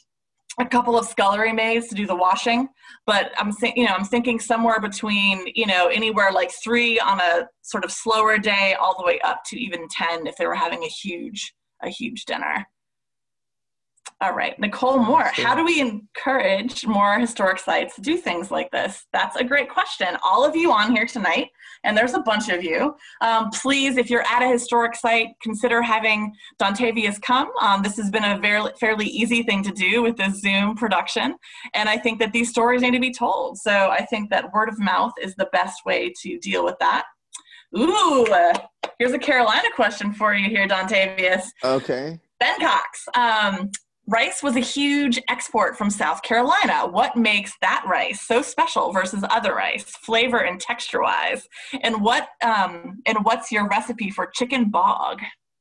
a couple of scullery maids to do the washing. But I'm think, you know, I'm thinking somewhere between, you know, anywhere like three on a sort of slower day, all the way up to even ten if they were having a huge, a huge dinner. All right, Nicole Moore, how do we encourage more historic sites to do things like this? That's a great question. All of you on here tonight, and there's a bunch of you, um, please, if you're at a historic site, consider having Dontavius come. Um, this has been a very, fairly easy thing to do with this Zoom production, and I think that these stories need to be told. So I think that word of mouth is the best way to deal with that. Ooh, uh, here's a Carolina question for you here, Dontavius. Okay. Ben Cox. Um, Rice was a huge export from South Carolina. What makes that rice so special versus other rice, flavor and texture-wise? And what um, and what's your recipe for chicken bog?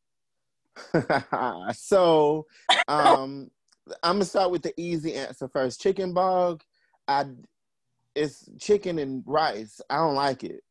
so um, I'm gonna start with the easy answer first. Chicken bog, I it's chicken and rice. I don't like it,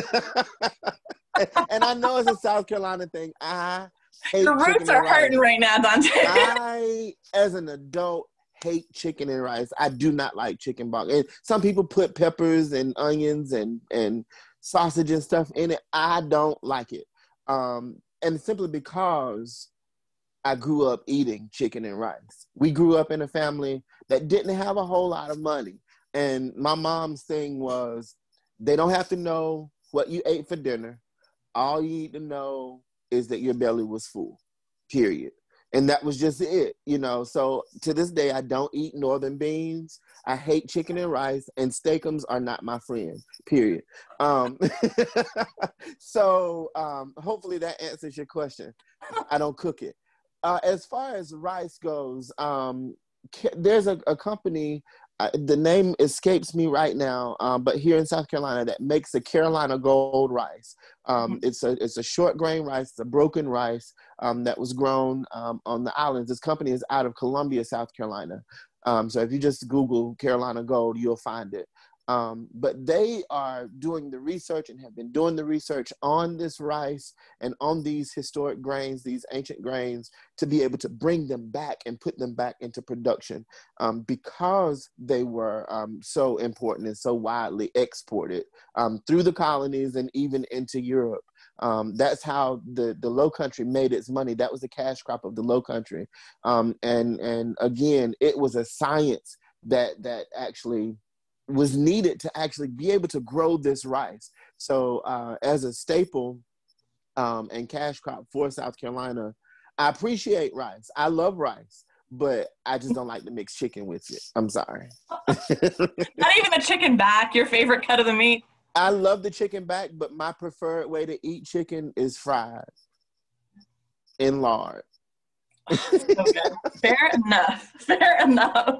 and I know it's a South Carolina thing. I hate Your roots are hurting right now, Dante. I, as an adult, hate chicken and rice. I do not like chicken bog. And some people put peppers and onions and, and sausage and stuff in it. I don't like it. Um, and simply because I grew up eating chicken and rice. We grew up in a family that didn't have a whole lot of money. And my mom's thing was, they don't have to know what you ate for dinner. All you need to know is that your belly was full, period. And that was just it, you know? So to this day, I don't eat northern beans. I hate chicken and rice, and steakums are not my friend, period. Um, so um, hopefully that answers your question. I don't cook it. Uh, as far as rice goes, um, there's a, a company, uh, the name escapes me right now, um, but here in South Carolina that makes the Carolina Gold rice. Um, mm-hmm. It's a it's a short grain rice, it's a broken rice um, that was grown um, on the islands. This company is out of Columbia, South Carolina. Um, so if you just Google Carolina Gold, you'll find it. Um, but they are doing the research and have been doing the research on this rice and on these historic grains, these ancient grains, to be able to bring them back and put them back into production um, because they were um, so important and so widely exported um, through the colonies and even into Europe. Um, that's how the, the Low Country made its money. That was the cash crop of the Low Country. Um, and, and again, it was a science that, that actually was needed to actually be able to grow this rice. So uh, as a staple um, and cash crop for South Carolina, I appreciate rice. I love rice, but I just don't like to mix chicken with it. I'm sorry. Not even a chicken back, your favorite cut of the meat? I love the chicken back, but my preferred way to eat chicken is fried in lard. Okay. Fair enough. Fair enough.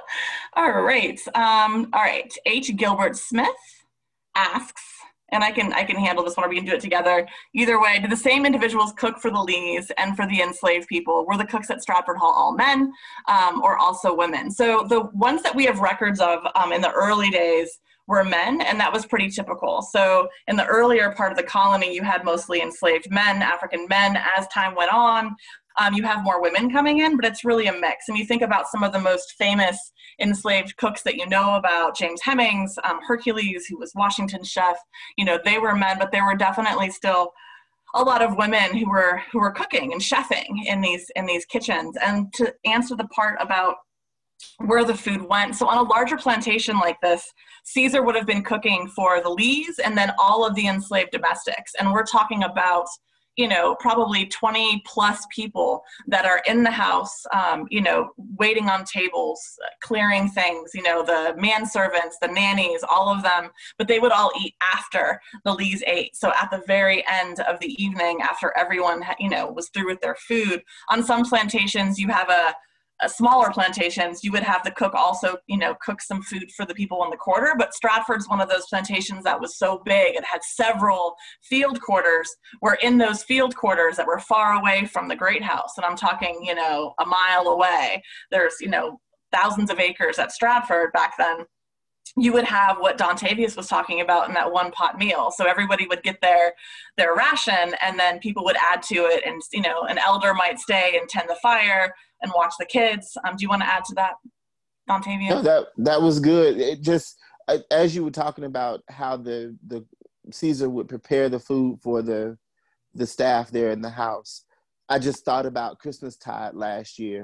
All right. Um, all right. H. Gilbert Smith asks, and I can I can handle this one, or we can do it together. Either way, did the same individuals cook for the Lees and for the enslaved people? Were the cooks at Stratford Hall all men um, or also women? So the ones that we have records of um, in the early days were men, and that was pretty typical. So in the earlier part of the colony, you had mostly enslaved men, African men. As time went on, Um, you have more women coming in, but it's really a mix. And you think about some of the most famous enslaved cooks that you know about, James Hemmings, um, Hercules, who was Washington's chef, you know, they were men, but there were definitely still a lot of women who were who were cooking and chefing in these in these kitchens. And to answer the part about where the food went, so on a larger plantation like this, Caesar would have been cooking for the Lees and then all of the enslaved domestics. And we're talking about, you know, probably twenty plus people that are in the house, um, you know, waiting on tables, clearing things, you know, the manservants, the nannies, all of them, but they would all eat after the Lees ate. So at the very end of the evening, after everyone, you know, was through with their food, on some plantations, you have a, a smaller plantations, you would have the cook also, you know, cook some food for the people in the quarter. But Stratford's one of those plantations that was so big, it had several field quarters, where in those field quarters that were far away from the great house, and I'm talking, you know, a mile away, there's, you know, thousands of acres at Stratford back then, you would have what Dontavius was talking about in that one pot meal. So everybody would get their their ration, and then people would add to it, and, you know, an elder might stay and tend the fire and watch the kids. Um, do you want to add to that, Dontavius? No, that that was good. It just, as you were talking about how the the Caesar would prepare the food for the the staff there in the house, I just thought about Christmastide last year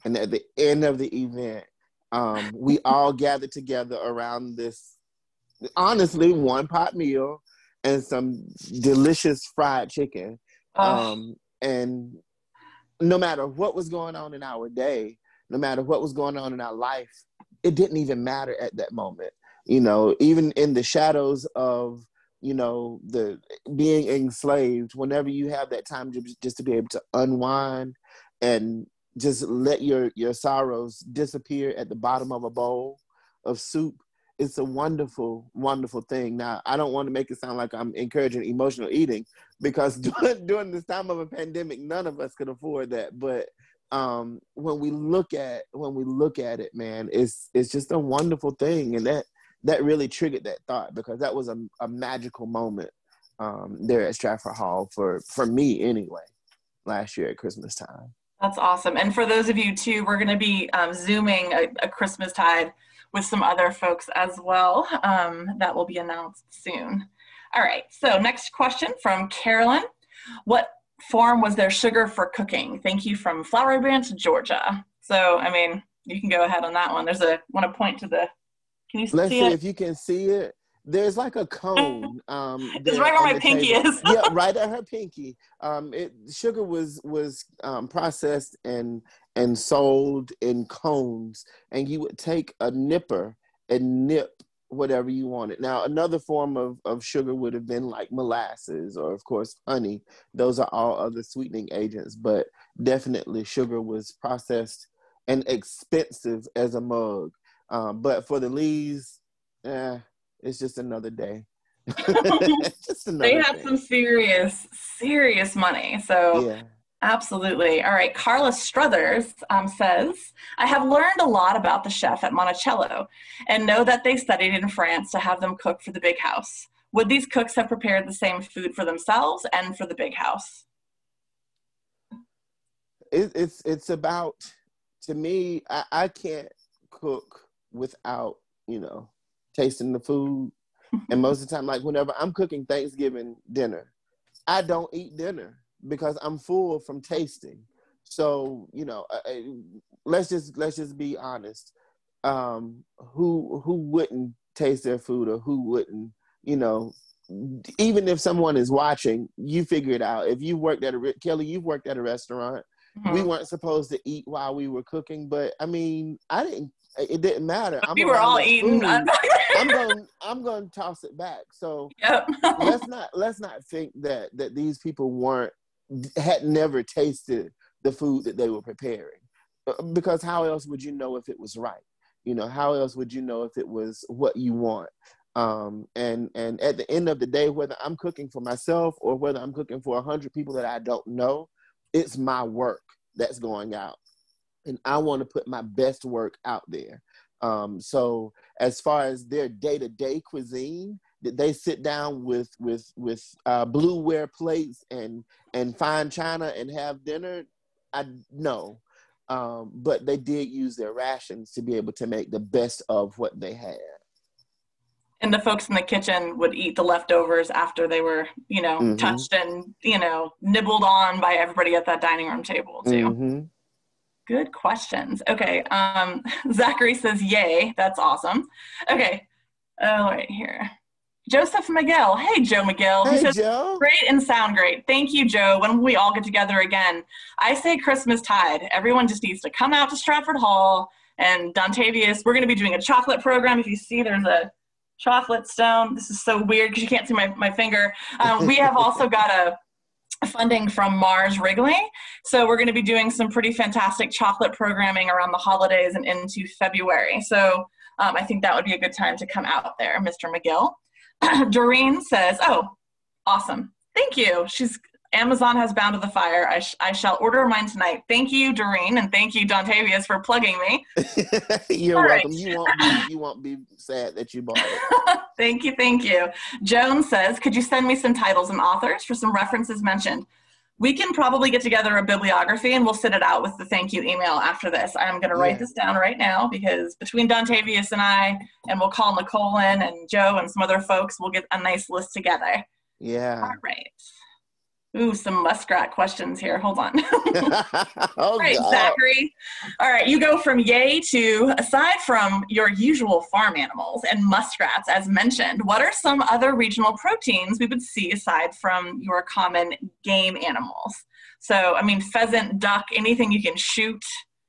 And at the end of the event, um, we all gathered together around this, honestly, one pot meal and some delicious fried chicken. Um, and no matter what was going on in our day, no matter what was going on in our life, it didn't even matter at that moment. You know, even in the shadows of, you know, the being enslaved, whenever you have that time to, just to be able to unwind and just let your, your sorrows disappear at the bottom of a bowl of soup, it's a wonderful, wonderful thing. Now, I don't want to make it sound like I'm encouraging emotional eating, because during, during this time of a pandemic, none of us could afford that. But um, when we look at when we look at it, man, it's it's just a wonderful thing, and that that really triggered that thought, because that was a, a magical moment um, there at Stratford Hall for for me anyway, last year at Christmas time. That's awesome. And for those of you too, we're going to be um, Zooming a, a Christmastide with some other folks as well. Um, that will be announced soon. All right, so next question from Carolyn. What form was there sugar for cooking? Thank you, from Flowery Branch, Georgia. So, I mean, you can go ahead on that one. There's a, want to point to the, can you Let's see, see it? if you can see it. There's like a cone. Um, it's right where my pinky table. is. Yeah, right at her pinky. Um, it sugar was was um, processed and and sold in cones, and you would take a nipper and nip whatever you wanted. Now, another form of, of sugar would have been like molasses, or of course honey. Those are all other sweetening agents, but definitely sugar was processed and expensive as a mug. Um, but for the Lees, eh, it's just another day. Just another They had day. some serious, serious money. So Yeah. Absolutely. All right. Carla Struthers um, says, I have learned a lot about the chef at Monticello and know that they studied in France to have them cook for the big house. Would these cooks have prepared the same food for themselves and for the big house? It, it's it's about, to me, I, I can't cook without, you know, tasting the food. And most of the time, like whenever I'm cooking Thanksgiving dinner, I don't eat dinner because I'm full from tasting. So, you know, I, let's just let's just be honest. Um, who who wouldn't taste their food, or who wouldn't, you know, even if someone is watching, you figure it out. If you worked at a, Kelley, you've worked at a restaurant. Mm-hmm. We weren't supposed to eat while we were cooking, but I mean, I didn't, it didn't matter. I'm we were all eating. I'm going I'm going to toss it back. So yep. let's not, let's not think that, that these people weren't, had never tasted the food that they were preparing, because how else would you know if it was right? You know, how else would you know if it was what you want? Um, and, and at the end of the day, whether I'm cooking for myself or whether I'm cooking for a hundred people that I don't know, it's my work that's going out. And I want to put my best work out there. Um, so as far as their day-to-day cuisine, did they sit down with with with uh, blueware plates and and fine china and have dinner? I no, um, but they did use their rations to be able to make the best of what they had. And the folks in the kitchen would eat the leftovers after they were, you know, mm-hmm. touched and, you know, nibbled on by everybody at that dining room table too. Mm-hmm. Good questions. Okay. Um, Zachary says, yay. That's awesome. Okay. Oh, right here. Joseph Miguel. Hey, Joe Miguel. Hey, he says, Joe. Great and sound great. Thank you, Joe. When will we all get together again? I say Christmas tide. Everyone just needs to come out to Stratford Hall. And Dontavius, we're going to be doing a chocolate program. If you see, there's a chocolate stone. This is so weird because you can't see my, my finger. Um, we have also got a funding from Mars Wrigley. So we're going to be doing some pretty fantastic chocolate programming around the holidays and into February. So um, I think that would be a good time to come out there, Mister McGill. Doreen says, oh, awesome. Thank you. She's Amazon has Bound to the Fire. I, sh I shall order mine tonight. Thank you, Doreen, and thank you, Dontavius, for plugging me. You're All welcome. Right. You won't be, you won't be sad that you bought it. Thank you, thank you. Joan says, could you send me some titles and authors for some references mentioned? We can probably get together a bibliography and we'll send it out with the thank you email after this. I'm going to write yeah. this down right now because between Dontavius and I, and we'll call Nicole in and Joe and some other folks, we'll get a nice list together. Yeah. All right. Ooh, some muskrat questions here. Hold on. Oh, All right, God. Zachary. All right, you go from yay to, aside from your usual farm animals and muskrats, as mentioned, what are some other regional proteins we would see aside from your common game animals? So, I mean, pheasant, duck, anything you can shoot,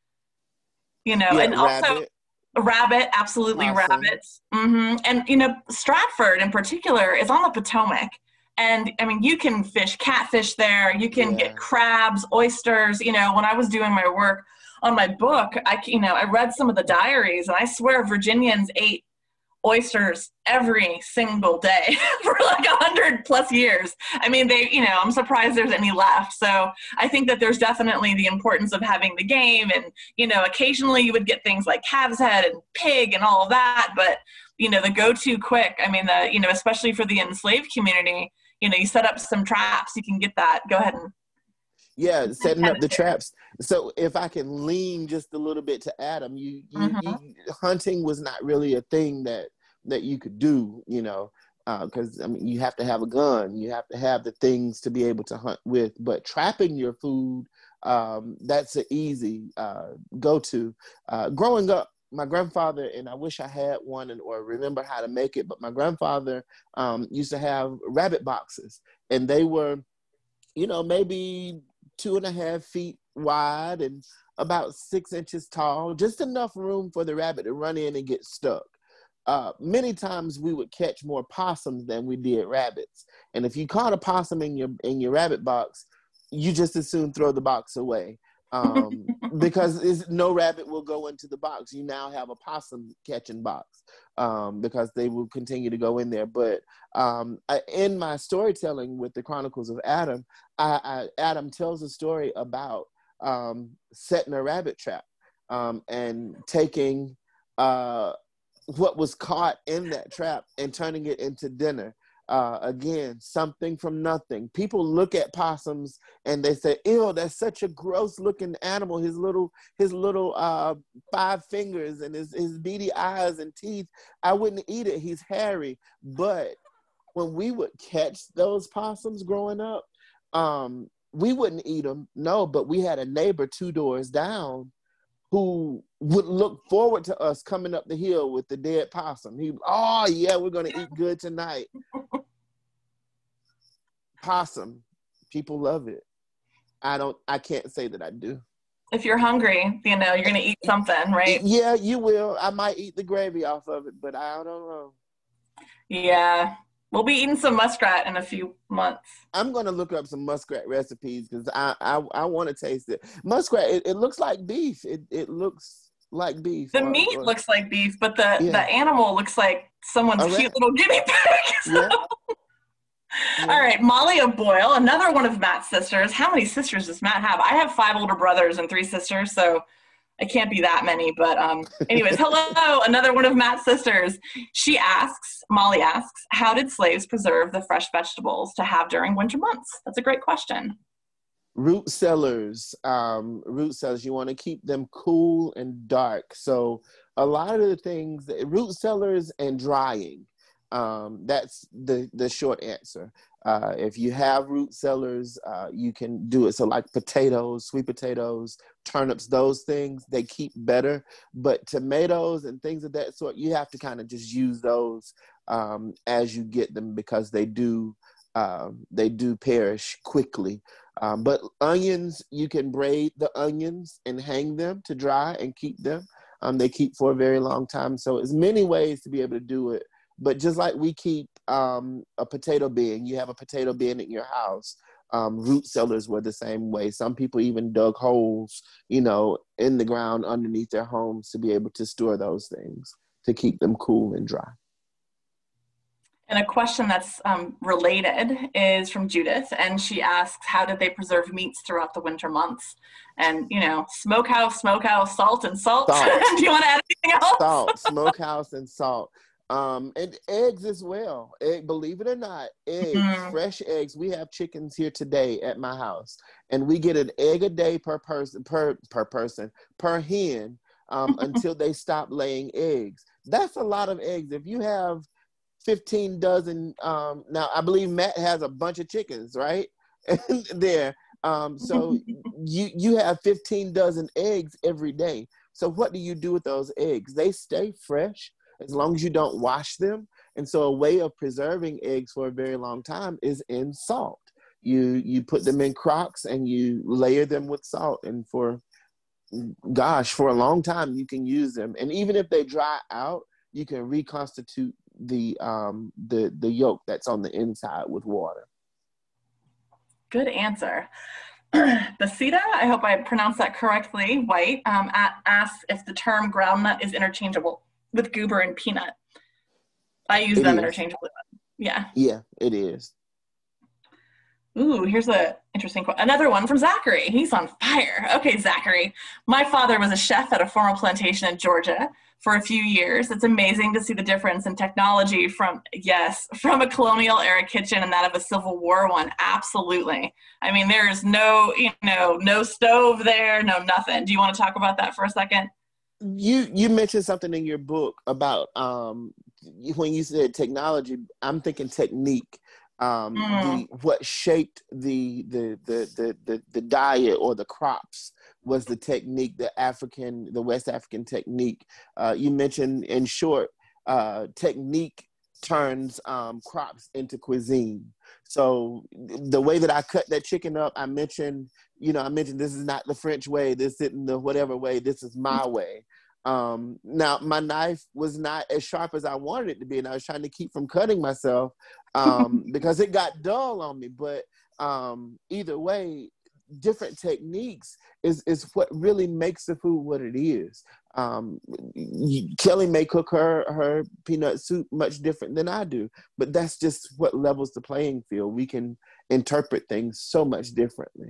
you know, Yeah, and also rabbit, rabbit, absolutely possum. rabbits. hmm And, you know, Stratford in particular is on the Potomac. And I mean, you can fish catfish there. You can Yeah. get crabs, oysters. You know, when I was doing my work on my book, I, you know, I read some of the diaries, and I swear Virginians ate oysters every single day for like a hundred plus years. I mean, they, you know, I'm surprised there's any left. So I think that there's definitely the importance of having the game, and, you know, occasionally you would get things like calf's head and pig and all of that. But, you know, the go-to quick, I mean, the, you know, especially for the enslaved community, you know, you set up some traps, you can get that. Go ahead and. Yeah, setting up the traps. So if I can lean just a little bit to Adam, you, you, Mm-hmm. you hunting was not really a thing that that you could do, you know, because uh, I mean, you have to have a gun, you have to have the things to be able to hunt with. But trapping your food, um, that's an easy uh, go-to. Uh, growing up, my grandfather, and I wish I had one and or remember how to make it, but my grandfather um, used to have rabbit boxes, and they were, you know, maybe two and a half feet wide and about six inches tall, just enough room for the rabbit to run in and get stuck. Uh, many times we would catch more possums than we did rabbits. And if you caught a possum in your in your rabbit box, you just as soon throw the box away. Um, because it's, no rabbit will go into the box. You now have a possum catching box um, because they will continue to go in there. But um, I, in my storytelling with the Chronicles of Adam, I, I, Adam tells a story about um, setting a rabbit trap um, and taking uh, what was caught in that trap and turning it into dinner. Uh, again, something from nothing. People look at possums and they say, "Ew, that's such a gross-looking animal. His little, his little uh, five fingers and his his beady eyes and teeth. I wouldn't eat it. He's hairy." But when we would catch those possums growing up, um, we wouldn't eat them. No, but we had a neighbor two doors down who would look forward to us coming up the hill with the dead possum. He, oh yeah, we're gonna eat good tonight. Possum, people love it. I don't, I can't say that I do. If you're hungry, you know, you're gonna eat something, right? Yeah, you will. I might eat the gravy off of it, but I don't know. Yeah, we'll be eating some muskrat in a few months. I'm gonna look up some muskrat recipes because I I, I want to taste it. Muskrat, it, it looks like beef. It it looks like beef. The or, meat or, looks like beef, but the, yeah. the animal looks like someone's A rat. cute little guinea pig. So. Yeah. Yeah. All right, Molly of Boyle, another one of Matt's sisters. How many sisters does Matt have? I have five older brothers and three sisters, so I can't be that many. But um, anyways, hello, another one of Matt's sisters. She asks, Molly asks, how did slaves preserve the fresh vegetables to have during winter months? That's a great question. Root cellars, um, root cellars, you want to keep them cool and dark. So a lot of the things, root cellars and drying, um, that's the, the short answer. Uh, if you have root cellars, uh, you can do it. So like potatoes, sweet potatoes, turnips, those things, they keep better. But tomatoes and things of that sort, you have to kind of just use those um, as you get them because they do, uh, they do perish quickly. Um, but onions, you can braid the onions and hang them to dry and keep them. Um, they keep for a very long time. So there's many ways to be able to do it. But just like we keep um, a potato bin, you have a potato bin in your house, um, root cellars were the same way. Some people even dug holes, you know, in the ground underneath their homes to be able to store those things, to keep them cool and dry. And a question that's um, related is from Judith, and she asks, how did they preserve meats throughout the winter months? And, you know, smokehouse, smokehouse, salt and salt. Salt. Do you want to add anything else? Salt, smokehouse and salt. Um, and eggs as well. Egg, believe it or not, eggs, mm. fresh eggs. We have chickens here today at my house, and we get an egg a day per person, per, per person, per hen um, until they stop laying eggs. That's a lot of eggs. If you have fifteen dozen, um, now I believe Matt has a bunch of chickens, right? there. Um, so you you have fifteen dozen eggs every day. So what do you do with those eggs? They stay fresh as long as you don't wash them. And so a way of preserving eggs for a very long time is in salt. You you put them in crocks and you layer them with salt. And for, gosh, for a long time you can use them. And even if they dry out, you can reconstitute the um, the the yolk that's on the inside with water. Good answer. Basita, I hope I pronounced that correctly, White, um, at, asks if the term groundnut is interchangeable with goober and peanut. I use It them is. interchangeably. Yeah. Yeah, it is. Ooh, here's a interesting quote. Another one from Zachary. He's on fire. Okay, Zachary. My father was a chef at a formal plantation in Georgia for a few years. It's amazing to see the difference in technology from, yes, from a colonial era kitchen and that of a Civil War one. Absolutely. I mean, there's no, you know, no stove there, no nothing. Do you want to talk about that for a second? You you mentioned something in your book about um, when you said technology, I'm thinking technique. Um, Mm. the what shaped the, the the the the the diet or the crops was the technique, the African, the West African technique. Uh, you mentioned, in short, uh, technique turns um, crops into cuisine. So the way that I cut that chicken up, I mentioned, you know, I mentioned this is not the French way, this isn't the whatever way, this is my way. Um, now, my knife was not as sharp as I wanted it to be, and I was trying to keep from cutting myself um, because it got dull on me. But um, either way, different techniques is, is what really makes the food what it is. Um, Kelley may cook her, her peanut soup much different than I do, but that's just what levels the playing field. We can interpret things so much differently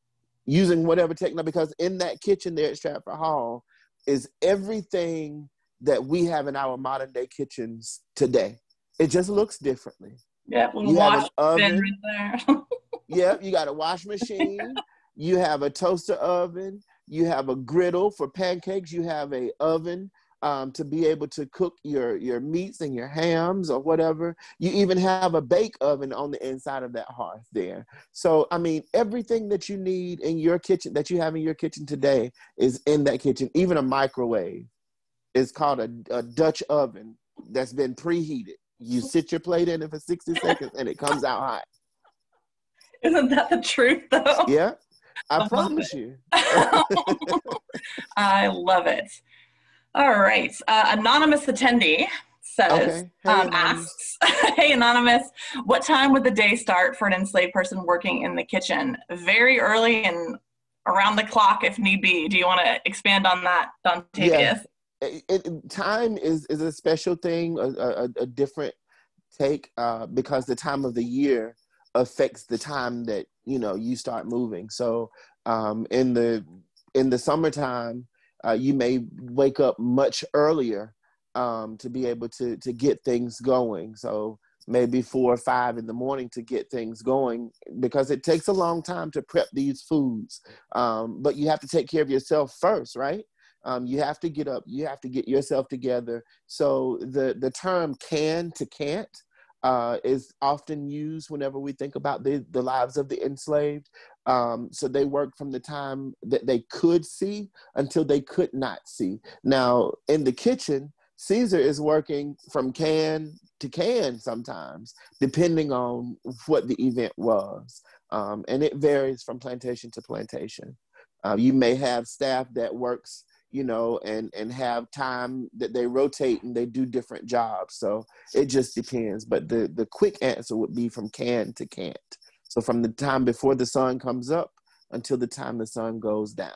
using whatever technique, because in that kitchen there at Stratford Hall is everything that we have in our modern day kitchens today. It just looks differently. Yeah, we'll You have wash an oven. right there. Yep, you got a wash machine. You have a toaster oven. You have a griddle for pancakes. You have a oven um, to be able to cook your, your meats and your hams or whatever. You even have a bake oven on the inside of that hearth there. So, I mean, everything that you need in your kitchen, that you have in your kitchen today, is in that kitchen. Even a microwave is called a, a Dutch oven that's been preheated. You sit your plate in it for sixty seconds and it comes out hot. Isn't that the truth, though? Yeah, I, I promise you. I love it. All right. Uh, anonymous attendee says, Okay. Hey, um, Anonymous. asks, hey, Anonymous, what time would the day start for an enslaved person working in the kitchen? Very early and around the clock if need be. Do you want to expand on that, Dontavius? Yeah. It, it, time is, is a special thing, a, a, a different take, uh, because the time of the year affects the time that, you know, you start moving. So um, in the in the summertime, uh, you may wake up much earlier um, to be able to to get things going. So maybe four or five in the morning to get things going, because it takes a long time to prep these foods. Um, but you have to take care of yourself first, right? Um, you have to get up, you have to get yourself together. So the, the term can to can't uh, is often used whenever we think about the, the lives of the enslaved. Um, so they worked from the time that they could see until they could not see. Now, in the kitchen, Caesar is working from can to can sometimes, depending on what the event was. Um, and it varies from plantation to plantation. Uh, you may have staff that works, you know, and, and have time that they rotate and they do different jobs. So it just depends. But the, the quick answer would be from can to can't. So from the time before the sun comes up until the time the sun goes down.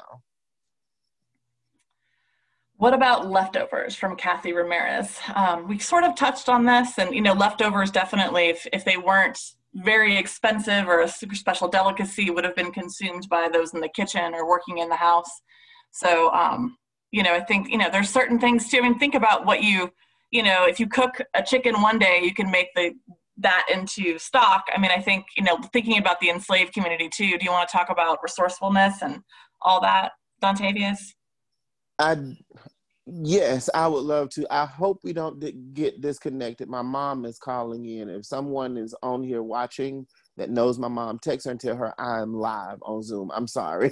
What about leftovers from Kathy Ramirez? Um, we sort of touched on this, and, you know, leftovers definitely, if, if they weren't very expensive or a super special delicacy, would have been consumed by those in the kitchen or working in the house. So, um, you know, I think, you know, there's certain things too. I mean, think about what you, you know, if you cook a chicken one day, you can make the that into stock. I mean, I think, you know, thinking about the enslaved community too, do you want to talk about resourcefulness and all that, Dontavius? I, yes, I would love to. I hope we don't get disconnected. My mom is calling in. If someone is on here watching that knows my mom, text her and tell her I'm live on Zoom. I'm sorry.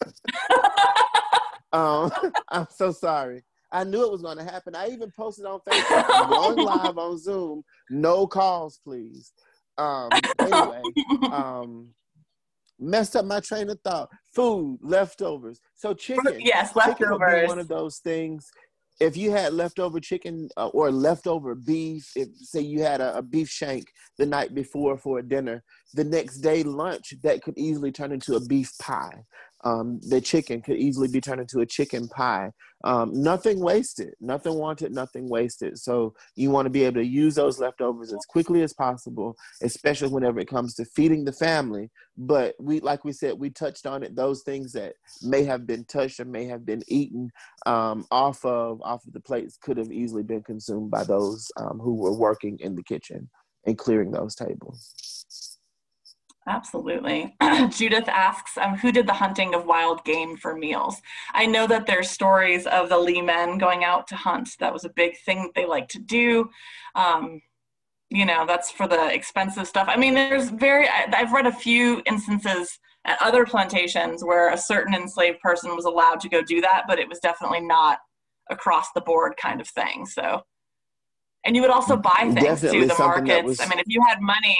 um, I'm so sorry. I knew it was going to happen. I even posted on Facebook, I'm going live on Zoom. No calls, please. Um, anyway, um, messed up my train of thought. Food, leftovers. So chicken. Yes, chicken would leftovers. be one of those things. If you had leftover chicken uh, or leftover beef, if say you had a, a beef shank the night before for a dinner, the next day lunch, that could easily turn into a beef pie. Um, the chicken could easily be turned into a chicken pie. Um, nothing wasted, nothing wanted, nothing wasted. So you want to be able to use those leftovers as quickly as possible, especially whenever it comes to feeding the family. But we, like we said, we touched on it, those things that may have been touched or may have been eaten um, off of off of the plates could have easily been consumed by those um, who were working in the kitchen and clearing those tables. Absolutely. Judith asks, um, who did the hunting of wild game for meals? I know that there's stories of the Lee men going out to hunt. That was a big thing that they like to do. Um, you know, that's for the expensive stuff. I mean, there's very, I, I've read a few instances at other plantations where a certain enslaved person was allowed to go do that, but it was definitely not across the board kind of thing. So, and you would also buy things Definitely too, the something that markets. was... I mean, if you had money,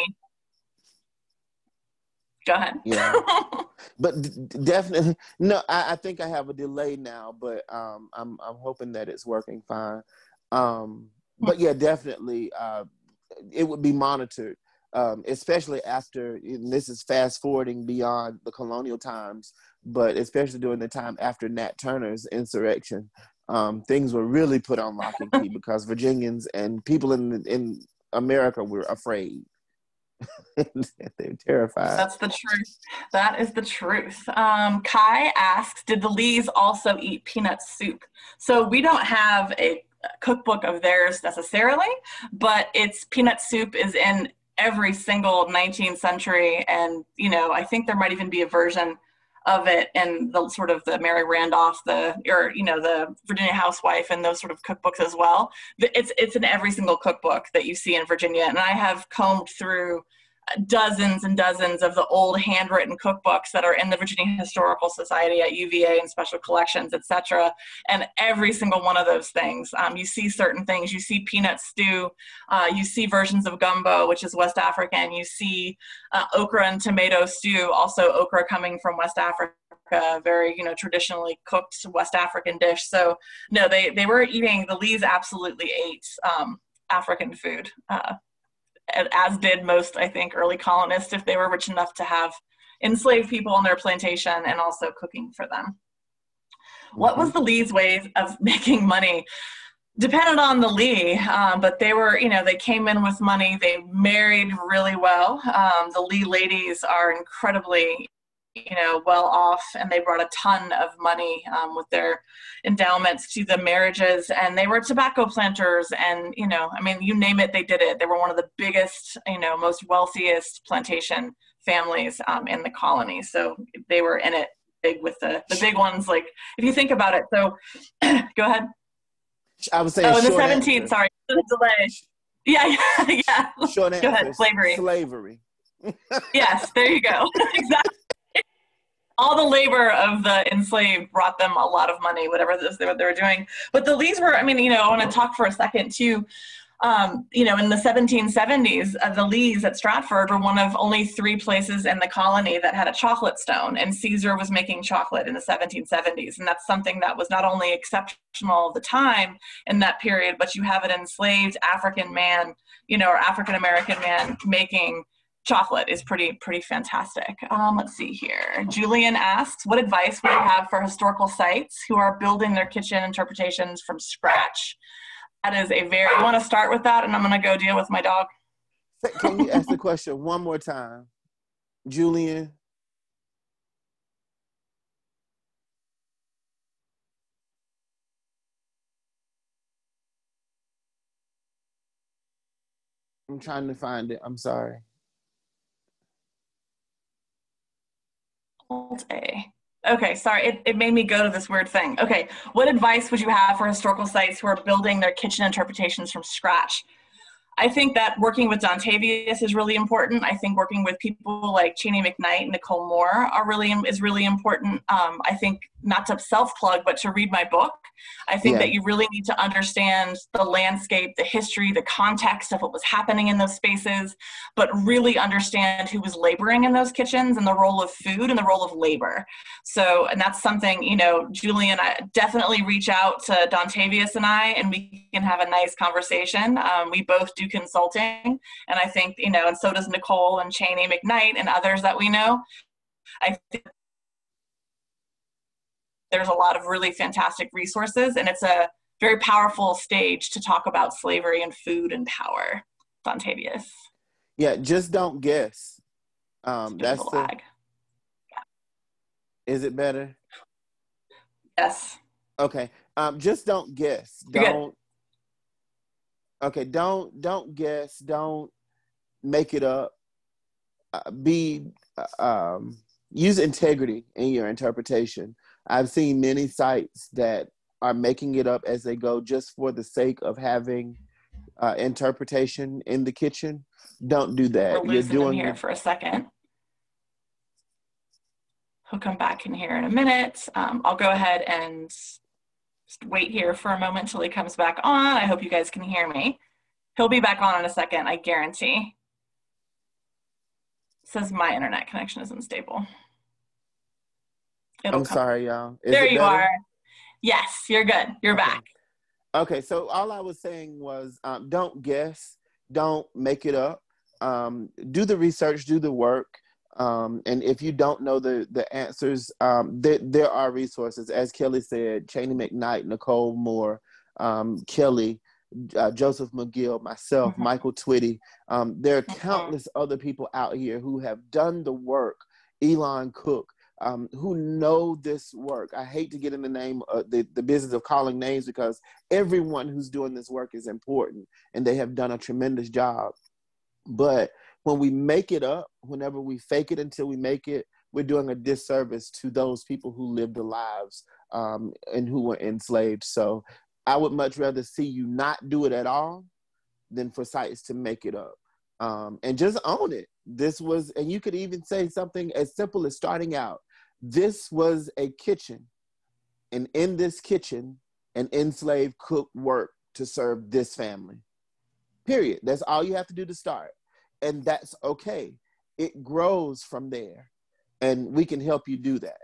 go ahead. Yeah, but d- definitely, no, I, I think I have a delay now, but um, I'm I'm hoping that it's working fine. Um, but yeah, definitely, uh, it would be monitored, um, especially after, and this is fast forwarding beyond the colonial times, but especially during the time after Nat Turner's insurrection, um, things were really put on lock and key because Virginians and people in in America were afraid. They're terrified. That's the truth. That is the truth. Um, Kai asks, did the Lees also eat peanut soup? So we don't have a cookbook of theirs necessarily, but it's peanut soup is in every single nineteenth century. And, you know, I think there might even be a version of it in the sort of the Mary Randolph, the, or, you know, the Virginia Housewife and those sort of cookbooks as well. It's, it's in every single cookbook that you see in Virginia. And I have combed through dozens and dozens of the old handwritten cookbooks that are in the Virginia Historical Society at U V A and special collections, et cetera. And every single one of those things, um, you see certain things. You see peanut stew, uh, you see versions of gumbo, which is West African. You see uh, okra and tomato stew, also okra coming from West Africa, very, you know, traditionally cooked West African dish. So no, they, they were eating, the Lees absolutely ate um, African food. Uh, as did most, I think, early colonists, if they were rich enough to have enslaved people on their plantation and also cooking for them. Mm-hmm. What was the Lee's ways of making money? Depended on the Lee, um, but they were, you know, they came in with money. They married really well. Um, the Lee ladies are incredibly, you know, well off, and they brought a ton of money um, with their endowments to the marriages, and they were tobacco planters, and, you know, I mean, you name it, they did it. They were one of the biggest, you know, most wealthiest plantation families um, in the colony. So they were in it big with the, the big ones. Like, if you think about it, so go ahead. I was saying, oh, in the seventeenth, answer. Sorry, the delay. Yeah, yeah, yeah. Short go answer, ahead, slavery. Slavery. Yes, there you go. Exactly. All the labor of the enslaved brought them a lot of money, whatever this they, they were doing. But the Lees were, I mean, you know, I want to talk for a second too. Um, you know, in the seventeen seventies, uh, the Lees at Stratford were one of only three places in the colony that had a chocolate stone, and Caesar was making chocolate in the seventeen seventies. And that's something that was not only exceptional at the time in that period, but you have an enslaved African man, you know, or African-American man making chocolate is pretty, pretty fantastic. Um, let's see here. Julian asks, what advice would you have for historical sites who are building their kitchen interpretations from scratch? That is a very, I want to start with that, and I'm going to go deal with my dog. Can you ask the question one more time? Julian? I'm trying to find it. I'm sorry. Alt A. Okay, sorry, it, it made me go to this weird thing. Okay, what advice would you have for historical sites who are building their kitchen interpretations from scratch? I think that working with Dontavius is really important. I think working with people like Cheney McKnight and Nicole Moore are really is really important. Um, I think not to self-plug, but to read my book. I think Yeah. that you really need to understand the landscape, the history, the context of what was happening in those spaces, but really understand who was laboring in those kitchens and the role of food and the role of labor. So, and that's something, you know, Julie and I definitely reach out to Dontavius and I, and we can have a nice conversation. Um, we both do consulting, and I think, you know, and so does Nicole and Cheney McKnight and others that we know. I think there's a lot of really fantastic resources, and it's a very powerful stage to talk about slavery and food and power. Dontavius. Yeah, just don't guess. Um, that's the, lag. Is it better? Yes. Okay. Um, just don't guess. You're Don't. good. Okay. Don't don't guess. Don't make it up. Uh, be uh, um, use integrity in your interpretation. I've seen many sites that are making it up as they go just for the sake of having uh, interpretation in the kitchen. Don't do that. We're You're losing doing him here for a second. He'll come back in here in a minute. Um, I'll go ahead and just wait here for a moment till he comes back on. I hope you guys can hear me. He'll be back on in a second, I guarantee. It says my internet connection is unstable. It'll I'm come. sorry, y'all. Is There it you better? are. Yes, you're good. You're Okay. back. Okay, so all I was saying was um, don't guess, don't make it up. Um, do the research, do the work. Um, and if you don't know the, the answers, um, there, there are resources. As Kelley said, Cheney McKnight, Nicole Moore, um, Kelley, uh, Joseph McGill, myself, Mm-hmm. Michael Twitty. Um, there are Mm-hmm. countless other people out here who have done the work. Elon Cook. Um, who know this work. I hate to get in the name of the, the business of calling names because everyone who's doing this work is important and they have done a tremendous job. But when we make it up, whenever we fake it until we make it, we're doing a disservice to those people who lived the lives um, and who were enslaved. So I would much rather see you not do it at all than for sites to make it up. Um, and just own it. This was, and you could even say something as simple as starting out. This was a kitchen, and in this kitchen, an enslaved cook worked to serve this family. Period. That's all you have to do to start. And that's okay. It grows from there, and we can help you do that.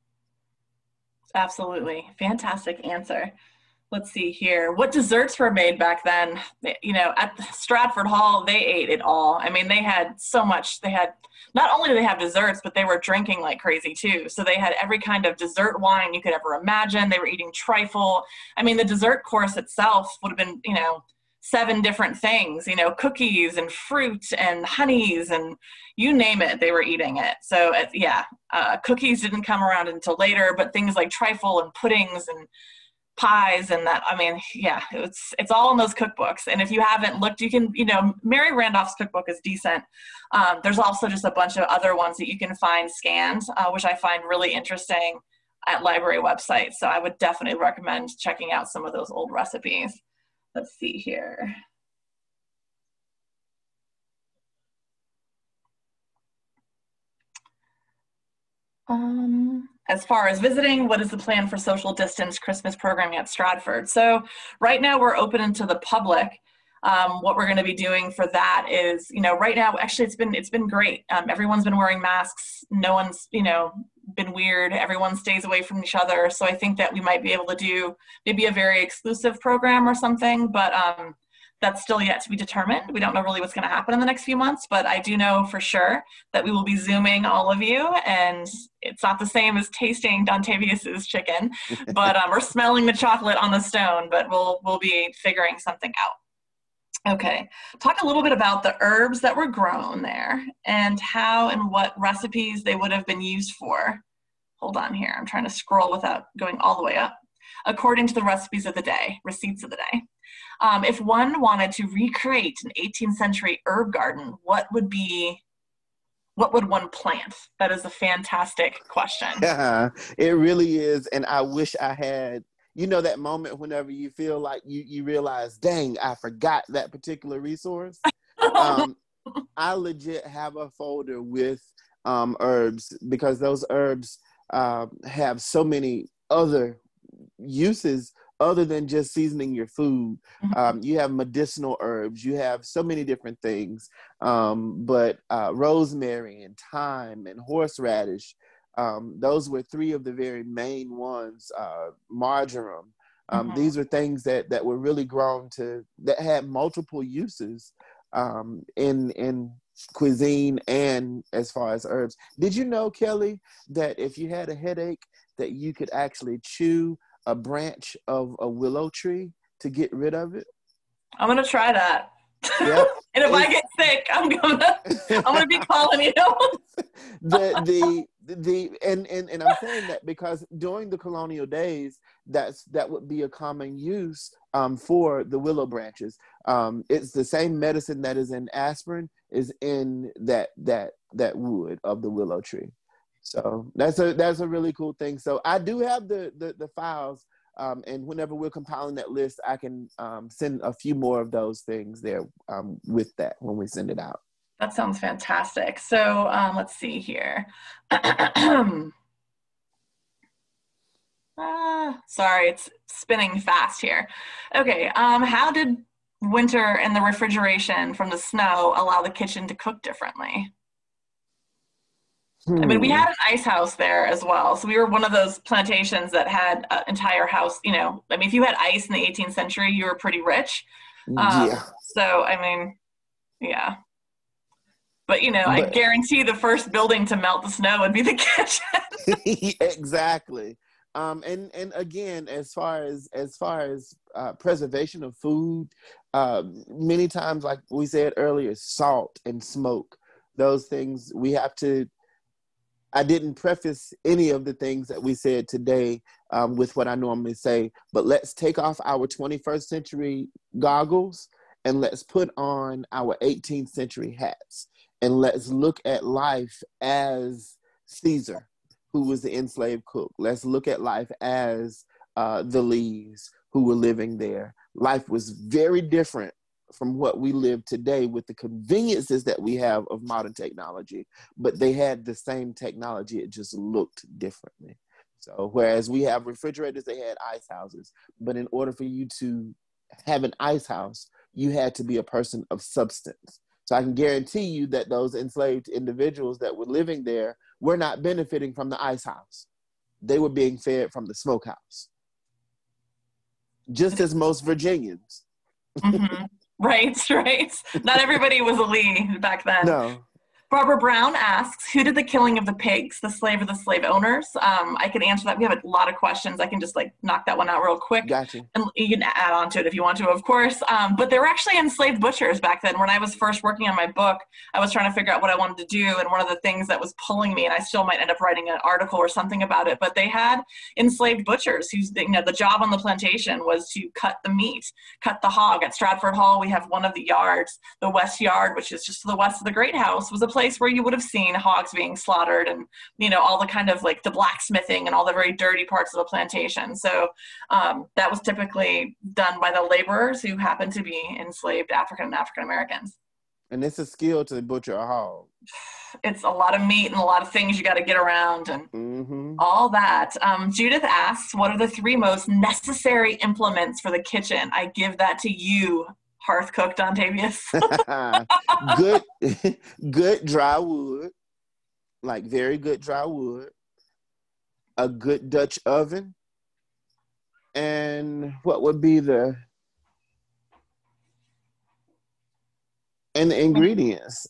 Absolutely. Fantastic answer. Let's see here. What desserts were made back then? You know, at the Stratford Hall, they ate it all. I mean, they had so much. They had, not only did they have desserts, but they were drinking like crazy too. So they had every kind of dessert wine you could ever imagine. They were eating trifle. I mean, the dessert course itself would have been, you know, seven different things, you know, cookies and fruit and honeys and you name it, they were eating it. So uh, yeah, uh, cookies didn't come around until later, but things like trifle and puddings and pies and that, I mean, yeah, it's it's all in those cookbooks. And if you haven't looked, you can, you know, Mary Randolph's cookbook is decent. Um, there's also just a bunch of other ones that you can find scanned, uh, which I find really interesting at library websites. So I would definitely recommend checking out some of those old recipes. Let's see here. Um, as far as visiting, what is the plan for social distance Christmas programming at Stratford? So right now we're open to the public. Um, what we're going to be doing for that is, you know, right now, actually it's been, it's been great. Um, everyone's been wearing masks. No one's, you know, been weird. Everyone stays away from each other. So I think that we might be able to do maybe a very exclusive program or something, but um, that's still yet to be determined. We don't know really what's going to happen in the next few months, but I do know for sure that we will be Zooming all of you, and it's not the same as tasting Dontavius's chicken, but um, or smelling the chocolate on the stone, but we'll, we'll be figuring something out. Okay, talk a little bit about the herbs that were grown there and how and what recipes they would have been used for. Hold on here, I'm trying to scroll without going all the way up. According to the recipes of the day, receipts of the day. Um, if one wanted to recreate an eighteenth century herb garden, what would be, what would one plant? That is a fantastic question. Yeah, it really is. And I wish I had you know that moment whenever you feel like you, you realize, dang, I forgot that particular resource. Um, I legit have a folder with um, herbs because those herbs uh, have so many other uses other than just seasoning your food. Um, you have medicinal herbs, you have so many different things, um, but uh, rosemary and thyme and horseradish, um, those were three of the very main ones. Uh, marjoram, um, Mm-hmm. these are things that, that were really grown to, that had multiple uses um, in, in cuisine and as far as herbs. Did you know, Kelley, that if you had a headache, that you could actually chew a branch of a willow tree to get rid of it? I'm gonna try that. Yep. And if It's, I get sick, I'm gonna I'm gonna be calling you. the the the and, and and I'm saying that because during the colonial days, that's that would be a common use um, for the willow branches. Um, it's the same medicine that is in aspirin is in that that that wood of the willow tree. So that's a that's a really cool thing. So I do have the the, the files, um, and whenever we're compiling that list, I can um, send a few more of those things there um, with that when we send it out. That sounds fantastic. So um, let's see here. uh, sorry, it's spinning fast here. Okay, um, how did winter and the refrigeration from the snow allow the kitchen to cook differently? I mean, we had an ice house there as well. So we were one of those plantations that had an entire house, you know, I mean, if you had ice in the eighteenth century, you were pretty rich. Um, Yeah. So, I mean, yeah. But, you know, But, I guarantee the first building to melt the snow would be the kitchen. exactly. Um, and, and again, as far as, as far as uh, preservation of food, uh, many times, like we said earlier, salt and smoke, those things we have to, I didn't preface any of the things that we said today um, with what I normally say, but let's take off our twenty-first century goggles and let's put on our eighteenth century hats and let's look at life as Caesar, who was the enslaved cook. Let's look at life as uh, the Lees who were living there. Life was very different from what we live today with the conveniences that we have of modern technology, but they had the same technology, it just looked differently. So whereas we have refrigerators, they had ice houses, but in order for you to have an ice house, you had to be a person of substance. So I can guarantee you that those enslaved individuals that were living there were not benefiting from the ice house. They were being fed from the smokehouse. Just as most Virginians. Mm-hmm. Right, right. Not everybody was a Lee back then. No. Barbara Brown asks, who did the killing of the pigs, the slave or the slave owners? Um, I can answer that. We have a lot of questions. I can just like knock that one out real quick. Gotcha. And you can add on to it if you want to, of course. Um, but there were actually enslaved butchers back then. When I was first working on my book, I was trying to figure out what I wanted to do. And one of the things that was pulling me, and I still might end up writing an article or something about it, but they had enslaved butchers whose, you know, the job on the plantation was to cut the meat, cut the hog. At Stratford Hall, we have one of the yards, the West Yard, which is just to the west of the Great House, was a place where you would have seen hogs being slaughtered and, you know, all the kind of like the blacksmithing and all the very dirty parts of the plantation. So um, that was typically done by the laborers who happened to be enslaved African and African Americans. And it's a skill to butcher a hog. It's a lot of meat and a lot of things you got to get around and mm-hmm. all that. Um, Judith asks, what are the three most necessary implements for the kitchen? I give that to you, hearth cook Dontavius. good, good dry wood, like very good dry wood, a good Dutch oven, and what would be the, and the ingredients.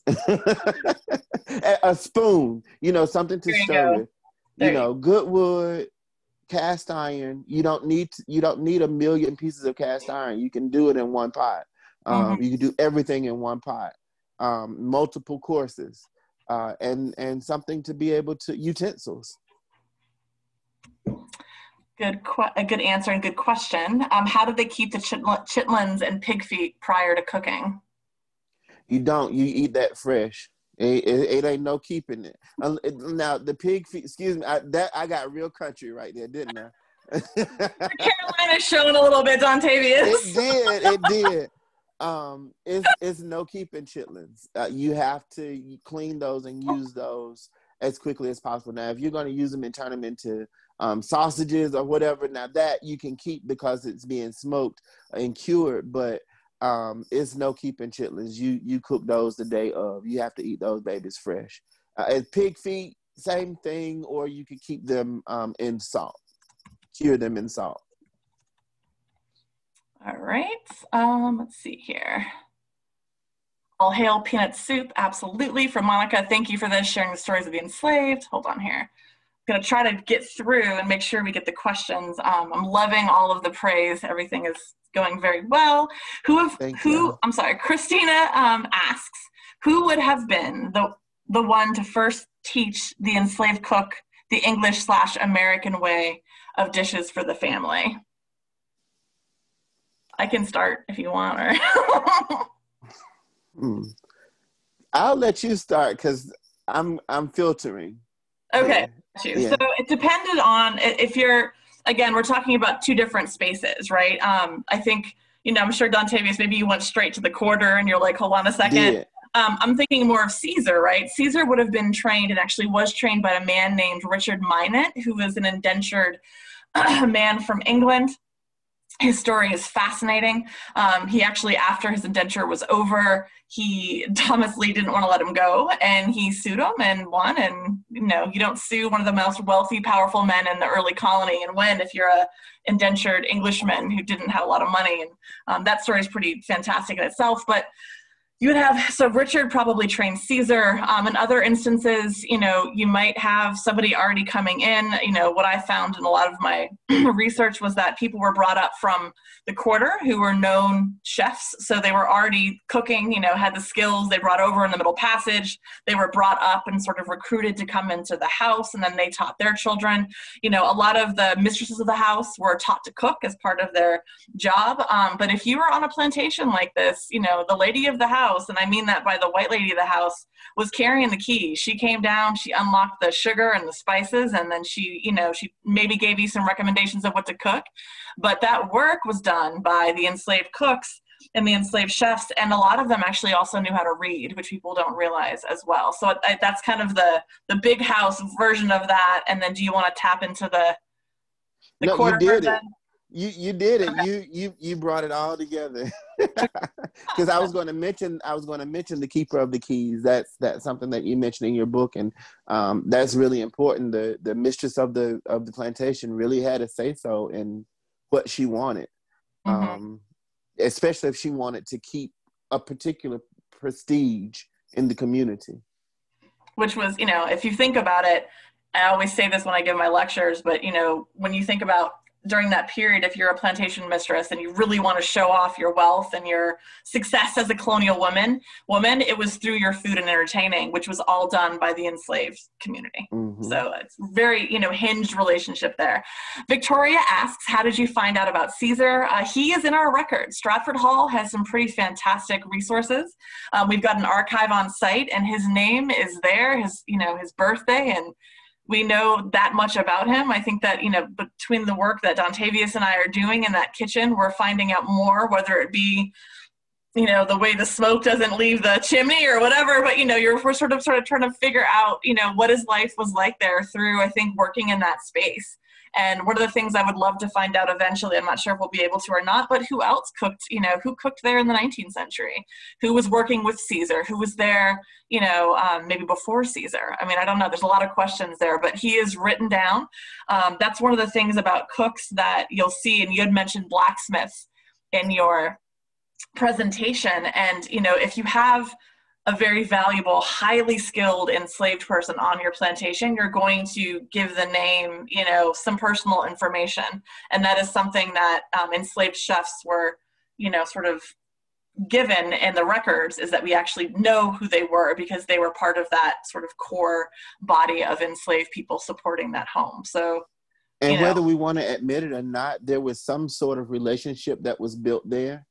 A spoon, you know, something to stir go. with. You There know, good wood, cast iron. You don't need to, you don't need a million pieces of cast iron. You can do it in one pot. Um, mm-hmm. You can do everything in one pot. Um, multiple courses, uh, and and something to be able to utensils. Good, que- a good answer and good question. Um, how did they keep the chitl- chitlins and pig feet prior to cooking? You don't. You eat that fresh. It, it, it ain't no keeping it. Now the pig feet. Excuse me. I, that I got real country right there, didn't I? Carolina's showing a little bit, Dontavius. It did. It did. Um, it's it's no keeping chitlins. Uh, you have to clean those and use those as quickly as possible. Now, if you're going to use them and turn them into um, sausages or whatever, now that you can keep because it's being smoked and cured. But um, it's no keeping chitlins. You you cook those the day of. You have to eat those babies fresh. Uh, as pig feet, same thing. Or you can keep them um, in salt. Cure them in salt. All right, um, let's see here. All hail peanut soup, absolutely, from Monica. Thank you for this, sharing the stories of the enslaved. Hold on here. I'm gonna try to get through and make sure we get the questions. Um, I'm loving all of the praise. Everything is going very well. Who have, Thank who, you. I'm sorry, Christina um, asks, who would have been the, the one to first teach the enslaved cook the English slash American way of dishes for the family? I can start if you want. Or mm. I'll let you start because I'm I'm filtering. Okay, yeah. yeah. So it depended on if you're, again, we're talking about two different spaces, right? Um, I think, you know, I'm sure Dontavius, maybe you went straight to the quarter and you're like, hold on a second. Yeah. Um, I'm thinking more of Caesar, right? Caesar would have been trained and actually was trained by a man named Richard Minot, who was an indentured uh, man from England. His story is fascinating. Um, he actually, after his indenture was over, he, Thomas Lee didn't want to let him go, and he sued him and won. And, you know, you don't sue one of the most wealthy, powerful men in the early colony and win if you're a indentured Englishman who didn't have a lot of money. And um, that story is pretty fantastic in itself. But you would have, so Richard probably trained Caesar. Um, in other instances, you know, you might have somebody already coming in. You know, what I found in a lot of my research was that people were brought up from the quarter who were known chefs. So they were already cooking, you know, had the skills they brought over in the Middle Passage. They were brought up and sort of recruited to come into the house, and then they taught their children. You know, a lot of the mistresses of the house were taught to cook as part of their job. Um, but if you were on a plantation like this, you know, the lady of the house, and I mean that by the white lady of the house, was carrying the keys. She came down, she unlocked the sugar and the spices, and then she, you know, she maybe gave you some recommendations of what to cook. But that work was done by the enslaved cooks and the enslaved chefs, and a lot of them actually also knew how to read, which people don't realize as well. So I, that's kind of the the big house version of that. And then do you want to tap into the, the no, quarter you did version? it. You you did it. Okay. You you you brought it all together. Because I was going to mention I was going to mention the keeper of the keys. That's that's something that you mentioned in your book, and um, that's really important. The the mistress of the of the plantation really had a say so in what she wanted, mm-hmm. um, especially if she wanted to keep a particular prestige in the community. Which was, you know, if you think about it, I always say this when I give my lectures, but you know, when you think about during that period, if you're a plantation mistress and you really want to show off your wealth and your success as a colonial woman, woman, it was through your food and entertaining, which was all done by the enslaved community. Mm-hmm. So it's very, you know, hinged relationship there. Victoria asks, how did you find out about Caesar? Uh, he is in our records. Stratford Hall has some pretty fantastic resources. Um, we've got an archive on site, and his name is there, his, you know, his birthday, and we know that much about him. I think that, you know, between the work that Dontavius and I are doing in that kitchen, we're finding out more, whether it be, you know, the way the smoke doesn't leave the chimney or whatever, but, you know, you're, we're sort of, sort of trying to figure out, you know, what his life was like there through, I think, working in that space. And one of the things I would love to find out eventually, I'm not sure if we'll be able to or not, but who else cooked, you know, who cooked there in the nineteenth century? Who was working with Caesar? Who was there, you know, um, maybe before Caesar? I mean, I don't know. There's a lot of questions there, but he is written down. Um, that's one of the things about cooks that you'll see, and you had mentioned blacksmiths in your presentation. And, you know, if you have a very valuable, highly skilled enslaved person on your plantation, you're going to give the name, you know, some personal information. And that is something that um, enslaved chefs were, you know, sort of given in the records, is that we actually know who they were because they were part of that sort of core body of enslaved people supporting that home. So, and you know, whether we want to admit it or not, there was some sort of relationship that was built there.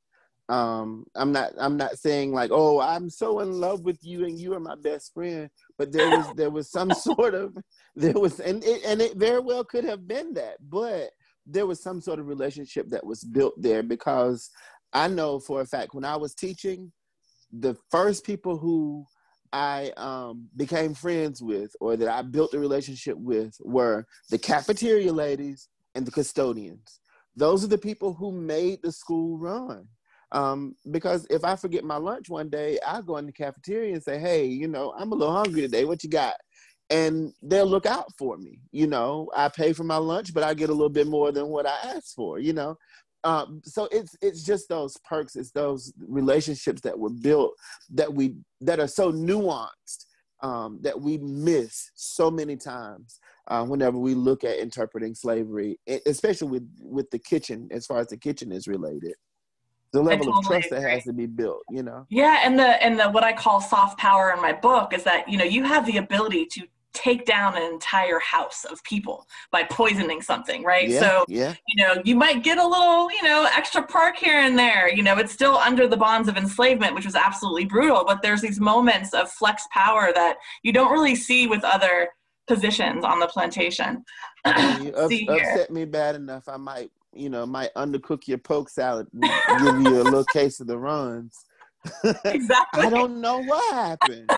Um, I'm not, I'm not saying like, oh, I'm so in love with you and you are my best friend, but there was, there was some sort of, there was, and it, and it very well could have been that, but there was some sort of relationship that was built there, because I know for a fact when I was teaching, the first people who I um, became friends with, or that I built a relationship with, were the cafeteria ladies and the custodians. Those are the people who made the school run. Um, because if I forget my lunch one day, I go in the cafeteria and say, hey, you know, I'm a little hungry today. What you got? And they'll look out for me. You know, I pay for my lunch, but I get a little bit more than what I asked for, you know? Um, so it's it's just those perks, it's those relationships that were built that we that are so nuanced, um, that we miss so many times uh, whenever we look at interpreting slavery, especially with with the kitchen, as far as the kitchen is related. The level totally of trust agree. That has to be built, you know. Yeah, and the and the what I call soft power in my book is that, you know, you have the ability to take down an entire house of people by poisoning something, right? Yeah, so, yeah. you know, you might get a little, you know, extra perk here and there. You know, it's still under the bonds of enslavement, which was absolutely brutal, but there's these moments of flex power that you don't really see with other positions on the plantation. You up, upset me bad enough, I might, you know, might undercook your poke salad and give you a little case of the runs. Exactly. I don't know what happened.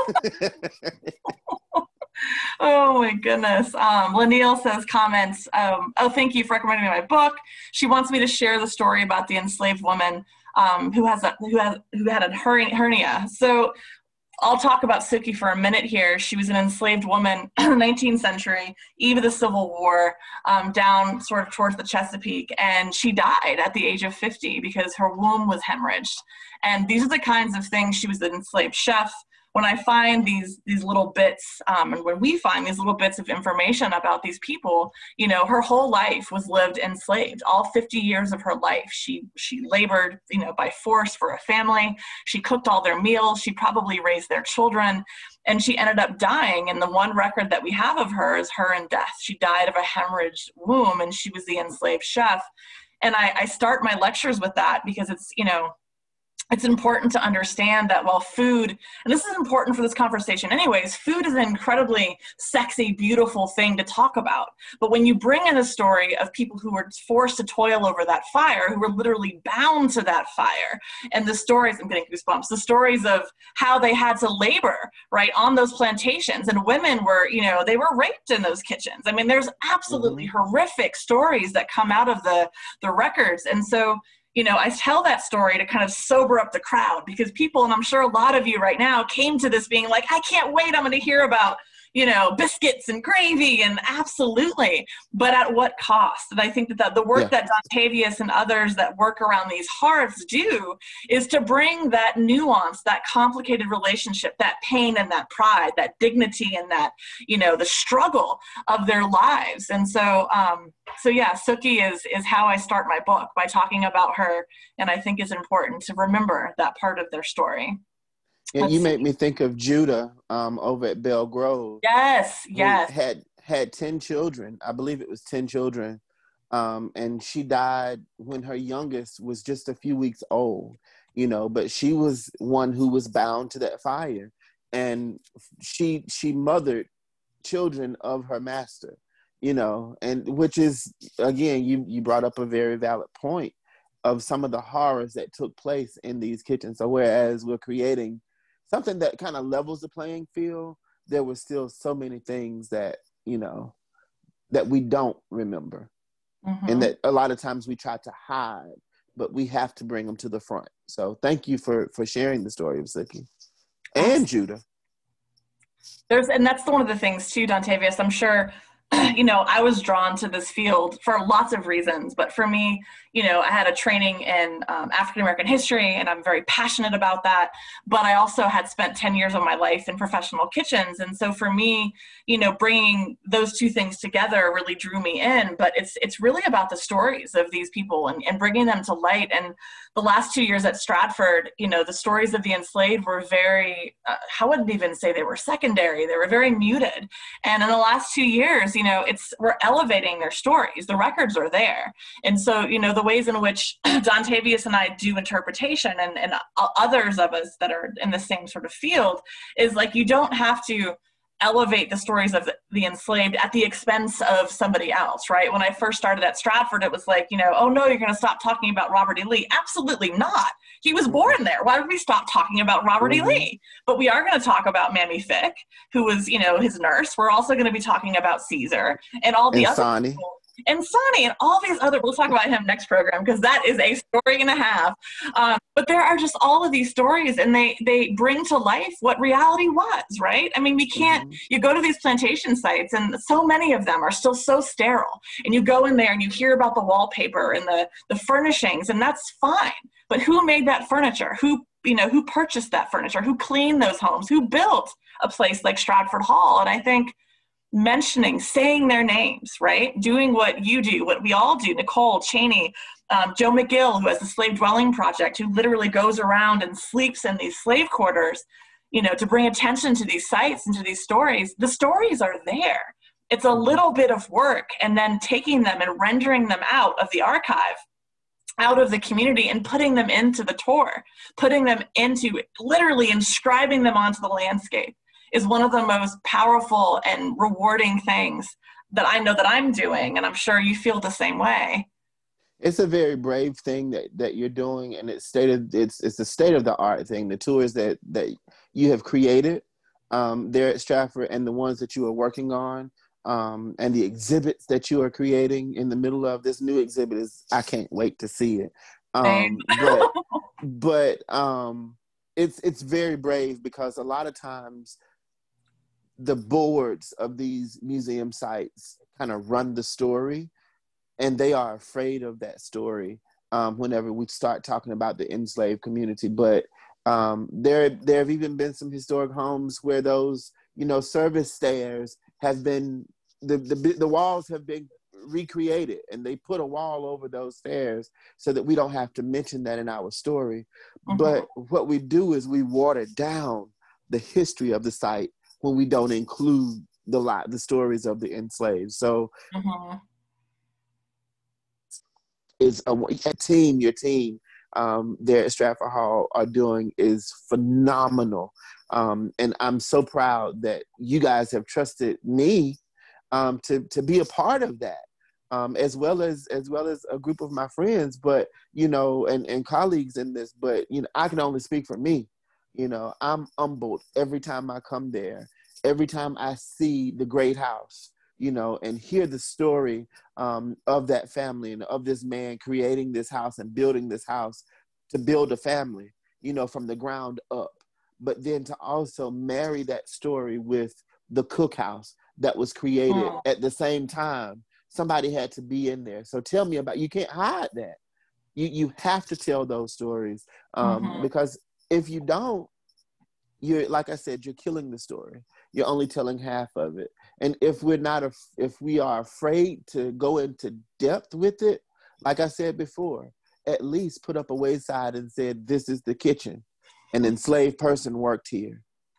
Oh my goodness. Um, Lanille says comments, um, oh, thank you for recommending my book. She wants me to share the story about the enslaved woman um, who has a, who has, who had a hernia. So I'll talk about Suki for a minute here. She was an enslaved woman in the nineteenth century, eve of the Civil War, um, down sort of towards the Chesapeake, and she died at the age of fifty because her womb was hemorrhaged. And these are the kinds of things. She was an enslaved chef. When I find these these little bits, um, and when we find these little bits of information about these people, you know, her whole life was lived enslaved. All fifty years of her life, she she labored, you know, by force for a family. She cooked all their meals. She probably raised their children, and she ended up dying. And the one record that we have of her is her in death. She died of a hemorrhaged womb, and she was the enslaved chef. And I, I start my lectures with that because it's, you know, it's important to understand that while food, and this is important for this conversation anyways, food is an incredibly sexy, beautiful thing to talk about. But when you bring in a story of people who were forced to toil over that fire, who were literally bound to that fire, and the stories, I'm getting goosebumps, the stories of how they had to labor, right, on those plantations, and women were, you know, they were raped in those kitchens. I mean, there's absolutely mm-hmm. horrific stories that come out of the, the records. And so, you know, I tell that story to kind of sober up the crowd, because people, and I'm sure a lot of you right now, came to this being like, I can't wait, I'm going to hear about, you know, biscuits and gravy, and absolutely, but at what cost? And I think that the, the work yeah. that Dontavius and others that work around these hearths do is to bring that nuance, that complicated relationship, that pain and that pride, that dignity and that, you know, the struggle of their lives. And so, um, so yeah, Suki is, is how I start my book, by talking about her. And I think it's important to remember that part of their story. And you made me think of Judah um, over at Belle Grove. Yes, yes. Had had ten children. I believe it was ten children. Um, and she died when her youngest was just a few weeks old, you know, but she was one who was bound to that fire. And she she mothered children of her master, you know, and which is, again, you, you brought up a very valid point of some of the horrors that took place in these kitchens. So whereas we're creating something that kind of levels the playing field, there were still so many things that, you know, that we don't remember. Mm-hmm. And that a lot of times we try to hide, but we have to bring them to the front. So thank you for, for sharing the story of Suki and Judah. There's, and that's one of the things too, Dontavius, I'm sure, you know, I was drawn to this field for lots of reasons, but for me, you know, I had a training in um, African-American history, and I'm very passionate about that, but I also had spent ten years of my life in professional kitchens. And so for me, you know, bringing those two things together really drew me in, but it's it's really about the stories of these people and, and bringing them to light. And the last two years at Stratford, you know, the stories of the enslaved were very, uh, I wouldn't even say they were secondary, they were very muted. And in the last two years, you know, it's, we're elevating their stories, the records are there. And so, you know, the ways in which Dontavius and I do interpretation, and, and others of us that are in the same sort of field, is like, you don't have to elevate the stories of the enslaved at the expense of somebody else, right? When I first started at Stratford, it was like, you know, oh no, you're going to stop talking about Robert E. Lee. Absolutely not. He was born there. Why would we stop talking about Robert Mm-hmm. E. Lee? But we are going to talk about Mammy Fick, who was, you know, his nurse. We're also going to be talking about Caesar and all the And other Sonny. people. And Sonny and all these other, we'll talk about him next program because that is a story and a half. Um, but there are just all of these stories, and they they bring to life what reality was, right? I mean, we can't, Mm-hmm. you go to these plantation sites and so many of them are still so sterile. And you go in there and you hear about the wallpaper and the, the furnishings, and that's fine. But who made that furniture? Who, you know, who purchased that furniture? Who cleaned those homes? Who built a place like Stratford Hall? And I think mentioning, saying their names, right? Doing what you do, what we all do, Nicole, Cheney, um, Joe McGill, who has the Slave Dwelling Project, who literally goes around and sleeps in these slave quarters, you know, to bring attention to these sites and to these stories. The stories are there. It's a little bit of work, and then taking them and rendering them out of the archive, out of the community, and putting them into the tour, putting them into, literally inscribing them onto the landscape, is one of the most powerful and rewarding things that I know that I'm doing, and I'm sure you feel the same way. It's a very brave thing that, that you're doing, and it's stated it's it's a state of the art thing. The tours that that you have created um, there at Stratford, and the ones that you are working on, um, and the exhibits that you are creating in the middle of this new exhibit is, I can't wait to see it. Um, but but um, it's it's very brave, because a lot of times the boards of these museum sites kind of run the story, and they are afraid of that story um, whenever we start talking about the enslaved community. But um, there, there have even been some historic homes where those, you know, service stairs have been, the, the, the walls have been recreated, and they put a wall over those stairs so that we don't have to mention that in our story. Mm-hmm. But what we do is we water down the history of the site when we don't include the lot, the stories of the enslaved. So mm-hmm. is a, a team, your team um, there at Stratford Hall are doing is phenomenal. Um, and I'm so proud that you guys have trusted me um, to, to be a part of that. Um, as well as as well as a group of my friends, but you know, and, and colleagues in this. But you know, I can only speak for me. You know, I'm humbled every time I come there, every time I see the great house, you know, and hear the story um, of that family and of this man creating this house and building this house to build a family, you know, from the ground up. But then to also marry that story with the cookhouse that was created oh. at the same time. Somebody had to be in there. So tell me about, you can't hide that. You you have to tell those stories um, mm-hmm. because if you don't, you're, like I said, you're killing the story. You're only telling half of it. And if we're not, af- if we are afraid to go into depth with it, like I said before, at least put up a wayside and said, this is the kitchen. An enslaved person worked here.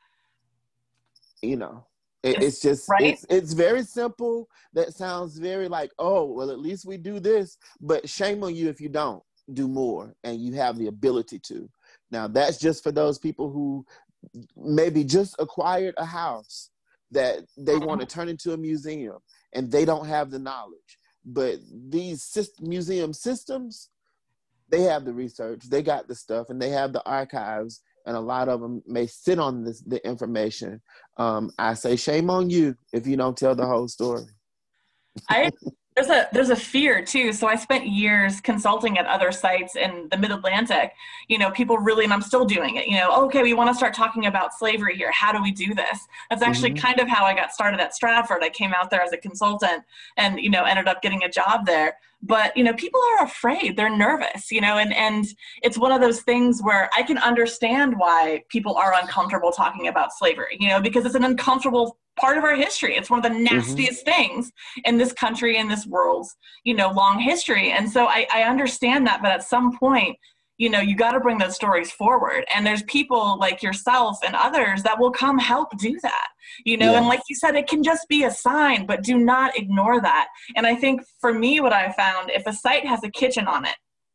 You know. It's just, right? it's, it's very simple. That sounds very like, oh, well, at least we do this. But shame on you if you don't do more and you have the ability to. Now, that's just for those people who maybe just acquired a house that they want to turn into a museum and they don't have the knowledge. But these system, museum systems, they have the research, they got the stuff, and they have the archives. And a lot of them may sit on this, the information. Um, I say shame on you if you don't tell the whole story. I there's a there's a fear too. So I spent years consulting at other sites in the Mid-Atlantic. You know, people really, and I'm still doing it. You know, okay, we want to start talking about slavery here. How do we do this? That's actually mm-hmm. kind of how I got started at Stratford. I came out there as a consultant, and you know, ended up getting a job there. But, you know, people are afraid, they're nervous, you know, and, and it's one of those things where I can understand why people are uncomfortable talking about slavery, you know, because it's an uncomfortable part of our history. It's one of the nastiest mm-hmm. things in this country, in this world's, you know, long history. And so I, I understand that, but at some point, you know, you got to bring those stories forward. And there's people like yourself and others that will come help do that, you know, yeah. and like you said, it can just be a sign, but do not ignore that. And I think for me, what I found, if a site has a kitchen on it,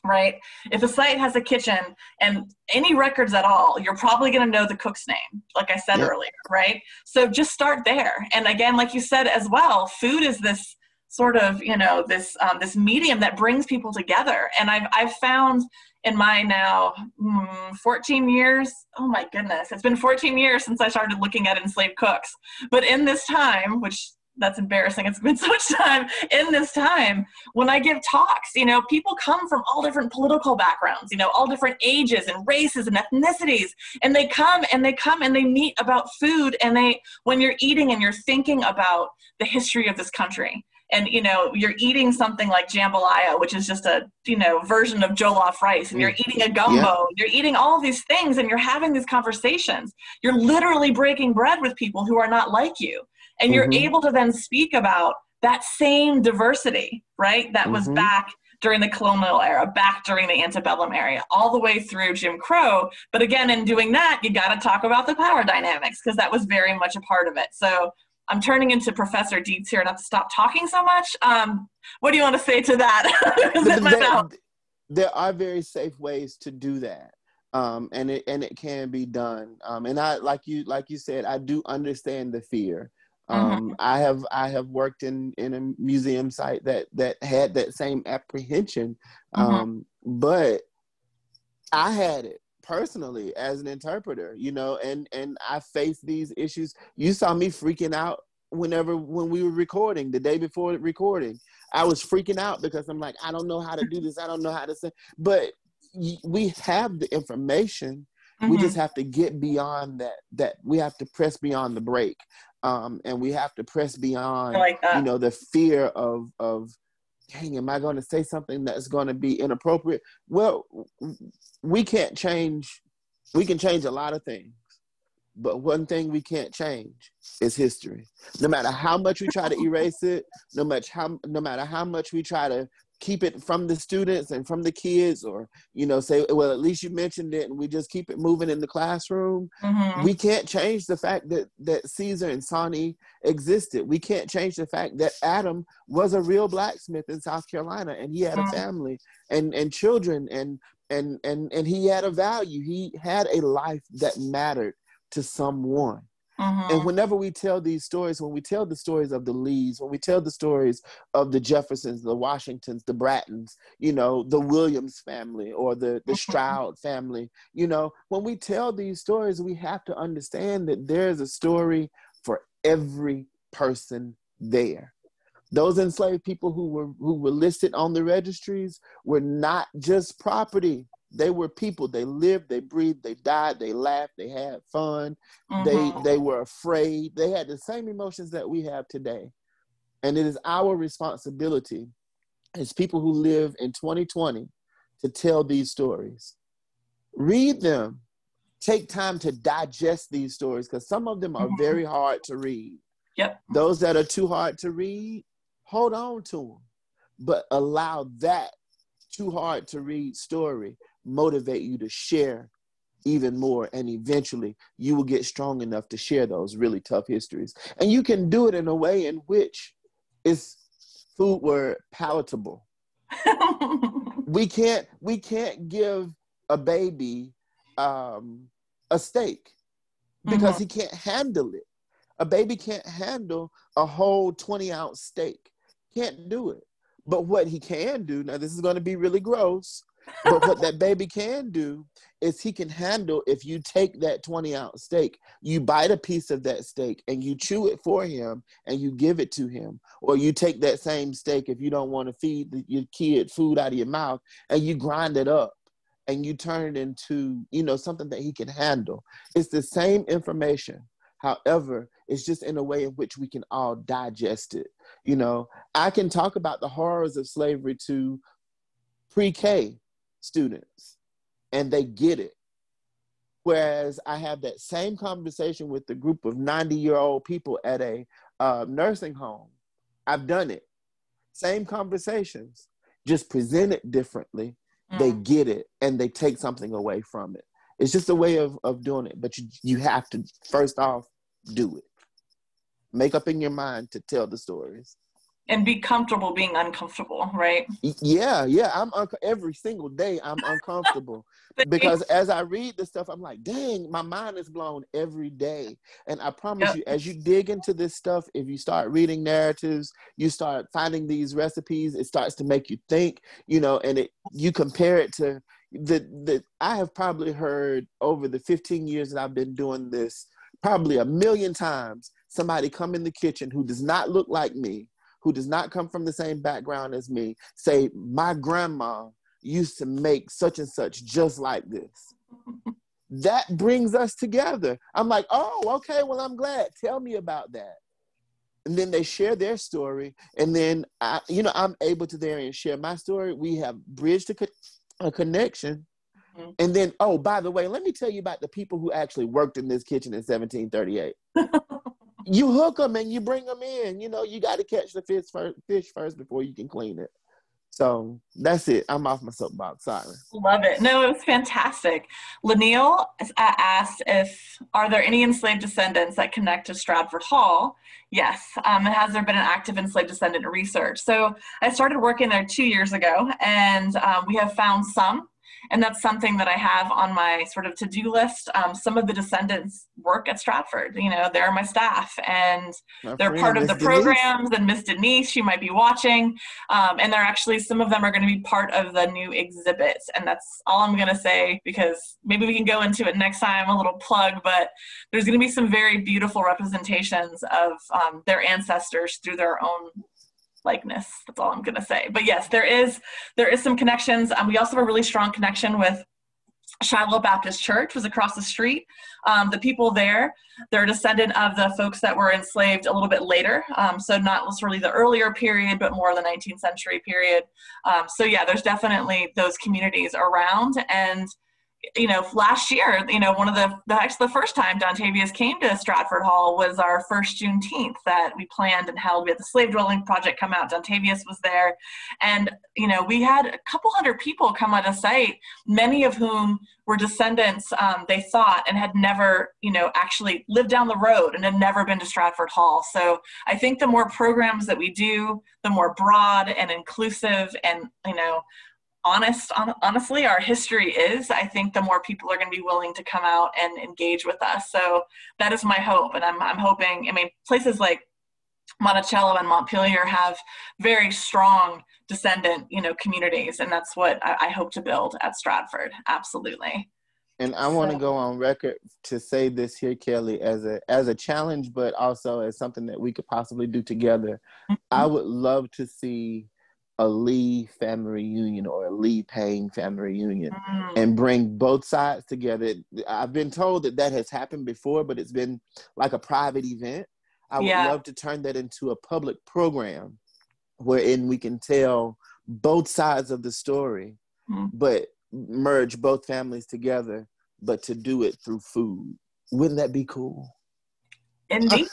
right? If a site has a kitchen and any records at all, you're probably going to know the cook's name, like I said Yep. earlier, right? So just start there. And again, like you said as well, food is this sort of, you know, this um, this medium that brings people together. And I've I've found in my now mm, fourteen years, oh my goodness, it's been fourteen years since I started looking at enslaved cooks. But in this time, which that's embarrassing, it's been so much time, in this time, when I give talks, you know, people come from all different political backgrounds, you know, all different ages and races and ethnicities, and they come and they come and they meet about food, and they, when you're eating and you're thinking about the history of this country, and, you know, you're eating something like jambalaya, which is just a, you know, version of jollof rice, and you're eating a gumbo, Yeah. you're eating all these things, and you're having these conversations. You're literally breaking bread with people who are not like you. And you're Mhm. able to then speak about that same diversity, right? That was Mhm. back during the colonial era, back during the antebellum era, all the way through Jim Crow. But again, in doing that, you got to talk about the power dynamics, because that was very much a part of it. So I'm turning into Professor Deetz here, not to stop talking so much. Um, what do you want to say to that? Zip my there, mouth. there are very safe ways to do that. Um, and it and it can be done. Um, and I, like you like you said, I do understand the fear. Um, Mm-hmm. I have I have worked in, in a museum site that that had that same apprehension, um, Mm-hmm. but I had it personally as an interpreter, you know, and and I faced these issues. You saw me freaking out whenever when we were recording the day before recording. I was freaking out because I'm like, I don't know how to do this. I don't know how to say. But y- we have the information. Mm-hmm. We just have to get beyond that. That we have to press beyond the break, um, and we have to press beyond, I like that. you know, the fear of of. Dang, am I going to say something that's going to be inappropriate? Well, we can't change. We can change a lot of things, but one thing we can't change is history. No matter how much we try to erase it, no much how, no matter how much we try to keep it from the students and from the kids, or, you know, say, well, at least you mentioned it, and we just keep it moving in the classroom. Mm-hmm. We can't change the fact that that Caesar and Sonny existed. We can't change the fact that Adam was a real blacksmith in South Carolina, and he had a family and and children, and and and and he had a value. He had a life that mattered to someone. Mm-hmm. And whenever we tell these stories, when we tell the stories of the Lees, when we tell the stories of the Jeffersons, the Washingtons, the Brattons, you know, the Williams family, or the, the Stroud family, you know, when we tell these stories, we have to understand that there's a story for every person there. Those enslaved people who were who were listed on the registries were not just property. They were people. They lived, they breathed, they died, they laughed, they had fun. Mm-hmm. They they were afraid. They had the same emotions that we have today. And it is our responsibility as people who live in twenty twenty to tell these stories. Read them. Take time to digest these stories, because some of them are Mm-hmm. very hard to read. Yep. Those that are too hard to read, hold on to them. But allow that too hard to read story motivate you to share even more, and eventually you will get strong enough to share those really tough histories. And you can do it in a way in which is food word palatable. we can't we can't give a baby um, a steak because Mm-hmm. he can't handle it. A baby can't handle a whole twenty ounce steak. Can't do it. But what he can do, now this is going to be really gross, but what that baby can do is he can handle, if you take that twenty ounce steak, you bite a piece of that steak and you chew it for him and you give it to him. Or you take that same steak, if you don't want to feed the, your kid food out of your mouth, and you grind it up and you turn it into, you know, something that he can handle. It's the same information. However, it's just in a way in which we can all digest it. You know, I can talk about the horrors of slavery to pre-K students, and they get it. Whereas I have that same conversation with the group of ninety-year-old people at a uh, nursing home. I've done it. Same conversations, just presented differently. Mm. They get it, and they take something away from it. It's just a way of, of doing it. But you, you have to, first off, do it. Make up in your mind to tell the stories. And be comfortable being uncomfortable, right? Yeah, yeah. I'm un- every single day I'm uncomfortable because as I read this stuff, I'm like, dang, my mind is blown every day. And I promise Yep. you, as you dig into this stuff, if you start reading narratives, you start finding these recipes, it starts to make you think, you know, and it you compare it to the the I have probably heard over the fifteen years that I've been doing this, probably a million times, somebody come in the kitchen who does not look like me, who does not come from the same background as me, say, my grandma used to make such and such just like this. That brings us together. I'm like, oh, okay, well, I'm glad. Tell me about that. And then they share their story. And then, I, you know, I'm able to there and share my story. We have bridged a, co- a connection. Mm-hmm. And then, oh, by the way, let me tell you about the people who actually worked in this kitchen in seventeen thirty-eight. You hook them and you bring them in. You know, you got to catch the fish first, fish first before you can clean it. So that's it. I'm off my soapbox. Sorry. Love it. No, it was fantastic. Lanil asked if, are there any enslaved descendants that connect to Stratford Hall? Yes. Um, has there been an active enslaved descendant research? So I started working there two years ago, and um, we have found some. And that's something that I have on my sort of to-do list. Um, some of the descendants work at Stratford. You know, they're my staff, and my they're part of the programs. And Miss Denise, she might be watching. Um, and they're actually, some of them are going to be part of the new exhibits. And that's all I'm going to say, because maybe we can go into it next time, a little plug, but there's going to be some very beautiful representations of um, their ancestors through their own likeness. That's all I'm going to say. But yes, there is there is some connections. Um, we also have a really strong connection with Shiloh Baptist Church, was across the street. Um, the people there, they're a descendant of the folks that were enslaved a little bit later. Um, so not necessarily the earlier period, but more the nineteenth century period. Um, so yeah, there's definitely those communities around. And you know, last year, you know, one of the, the actually the first time Dontavius came to Stratford Hall was our first Juneteenth that we planned and held. We had the Slave Dwelling Project come out. Dontavius was there. And, you know, we had a couple hundred people come on a site, many of whom were descendants, um, they thought, and had never, you know, actually lived down the road and had never been to Stratford Hall. So I think the more programs that we do, the more broad and inclusive and, you know, honest, on, honestly, our history is, I think the more people are going to be willing to come out and engage with us. So that is my hope. And I'm, I'm hoping, I mean, places like Monticello and Montpelier have very strong descendant, you know, communities. And that's what I, I hope to build at Stratford. Absolutely. And I want to go on record to say this here, Kelley, as a as a challenge, but also as something that we could possibly do together. Mm-hmm. I would love to see a Lee family reunion or a Lee Payne family reunion mm. and bring both sides together. I've been told that that has happened before, but it's been like a private event. I would yeah. love to turn that into a public program wherein we can tell both sides of the story, mm. but merge both families together, but to do it through food. Wouldn't that be cool? Indeed.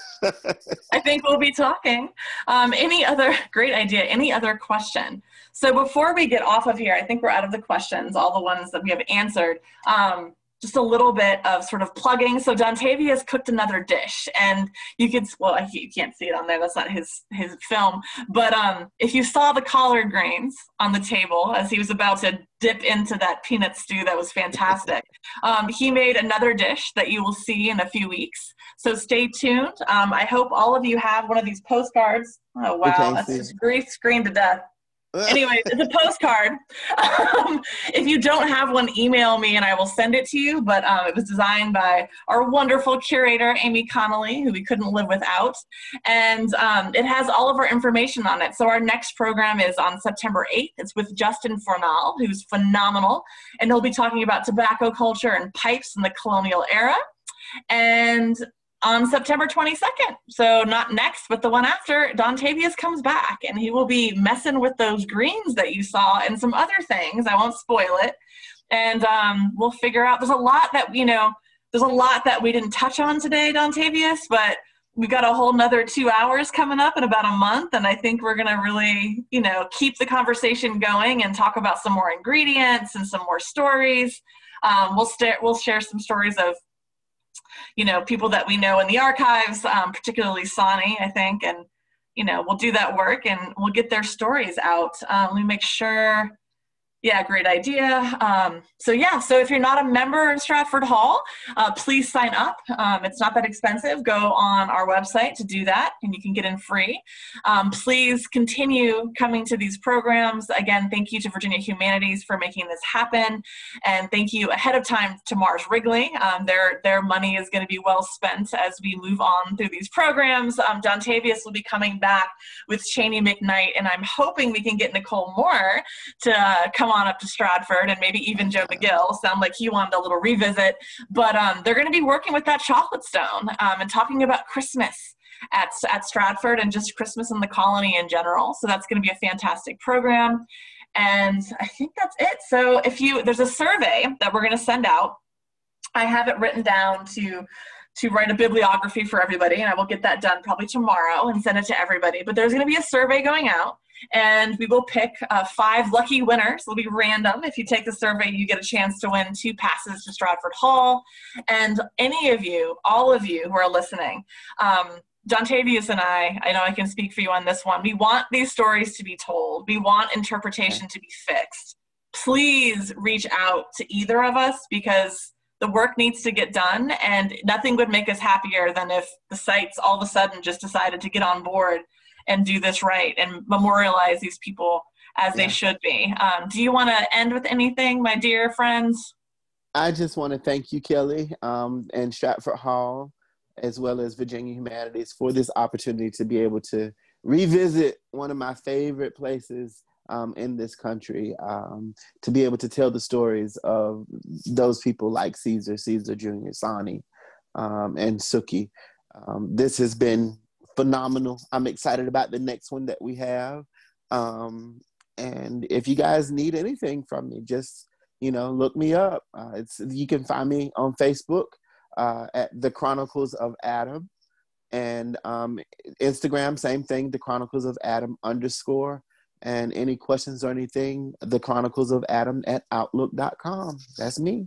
I think we'll be talking. Um, any other, great idea, any other question? So before we get off of here, I think we're out of the questions, all the ones that we have answered. Um, just a little bit of sort of plugging. So Dontavius cooked another dish, and you could, well, you can't see it on there, that's not his, his film, but um, if you saw the collard greens on the table as he was about to dip into that peanut stew, that was fantastic. Um, he made another dish that you will see in a few weeks. So stay tuned. Um, I hope all of you have one of these postcards. Oh, wow, that's just grief screamed to death. Anyway, it's a postcard. Um, if you don't have one, email me and I will send it to you. But um, it was designed by our wonderful curator, Amy Connolly, who we couldn't live without. And um, it has all of our information on it. So our next program is on September eighth. It's with Justin Fornal, who's phenomenal. And he'll be talking about tobacco culture and pipes in the colonial era. And on September twenty-second, so not next, but the one after, Dontavius comes back, and he will be messing with those greens that you saw and some other things. I won't spoil it. And um, we'll figure out, there's a lot that, you know, there's a lot that we didn't touch on today, Dontavius, but we've got a whole nother two hours coming up in about a month. And I think we're going to really, you know, keep the conversation going and talk about some more ingredients and some more stories. Um, we'll, st- we'll share some stories of, you know, people that we know in the archives, um, particularly Sonny, I think, and you know, we'll do that work and we'll get their stories out. Um, let me make sure. Yeah, great idea. Um, so yeah, so if you're not a member of Stratford Hall, uh, please sign up. Um, it's not that expensive. Go on our website to do that, and you can get in free. Um, please continue coming to these programs. Again, thank you to Virginia Humanities for making this happen, and thank you ahead of time to Mars Wrigley. Um, their their money is going to be well spent as we move on through these programs. Um, Dontavius will be coming back with Cheney McKnight, and I'm hoping we can get Nicole Moore to uh, come on up to Stratford, and maybe even Joe McGill. Sound like he wanted a little revisit, but um, they're going to be working with that chocolate stone um, and talking about Christmas at, at Stratford and just Christmas in the colony in general. So that's going to be a fantastic program. And I think that's it. So if you, there's a survey that we're going to send out. I have it written down to to write a bibliography for everybody, and I will get that done probably tomorrow and send it to everybody. But there's going to be a survey going out, and we will pick uh, five lucky winners. It'll be random. If you take the survey, you get a chance to win two passes to Stratford Hall. And any of you, all of you who are listening, um, Dontavius and I, I know I can speak for you on this one. We want these stories to be told. We want interpretation to be fixed. Please reach out to either of us, because the work needs to get done, and nothing would make us happier than if the sites all of a sudden just decided to get on board and do this right and memorialize these people as yeah. they should be. Um, do you want to end with anything, my dear friends? I just want to thank you, Kelley, um, and Stratford Hall, as well as Virginia Humanities, for this opportunity to be able to revisit one of my favorite places Um, in this country, um, to be able to tell the stories of those people like Caesar, Caesar Junior, Sonny, um, and Suki. Um, this has been phenomenal. I'm excited about the next one that we have. Um, and if you guys need anything from me, just, you know, look me up. Uh, it's, you can find me on Facebook uh, at The Chronicles of Adam. And um, Instagram, same thing, The Chronicles of Adam underscore. And any questions or anything, the Chronicles of Adam at outlook dot com. That's me.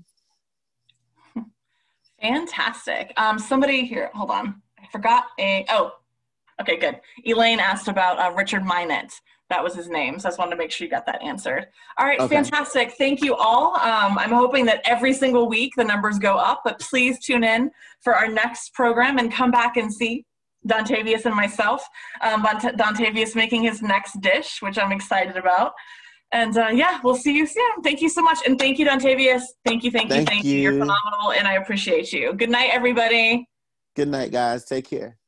Fantastic. Um, somebody here, hold on. I forgot a, oh, okay, good. Elaine asked about uh, Richard Minett. That was his name. So I just wanted to make sure you got that answered. All right, okay. Fantastic. Thank you all. Um, I'm hoping that every single week the numbers go up, but please tune in for our next program and come back and see Dontavius and myself. Um, Dontavius making his next dish, which I'm excited about. And uh, yeah, we'll see you soon. Thank you so much. And thank you, Dontavius. Thank you, thank you, thank, thank you. you. You're phenomenal, and I appreciate you. Good night, everybody. Good night, guys. Take care.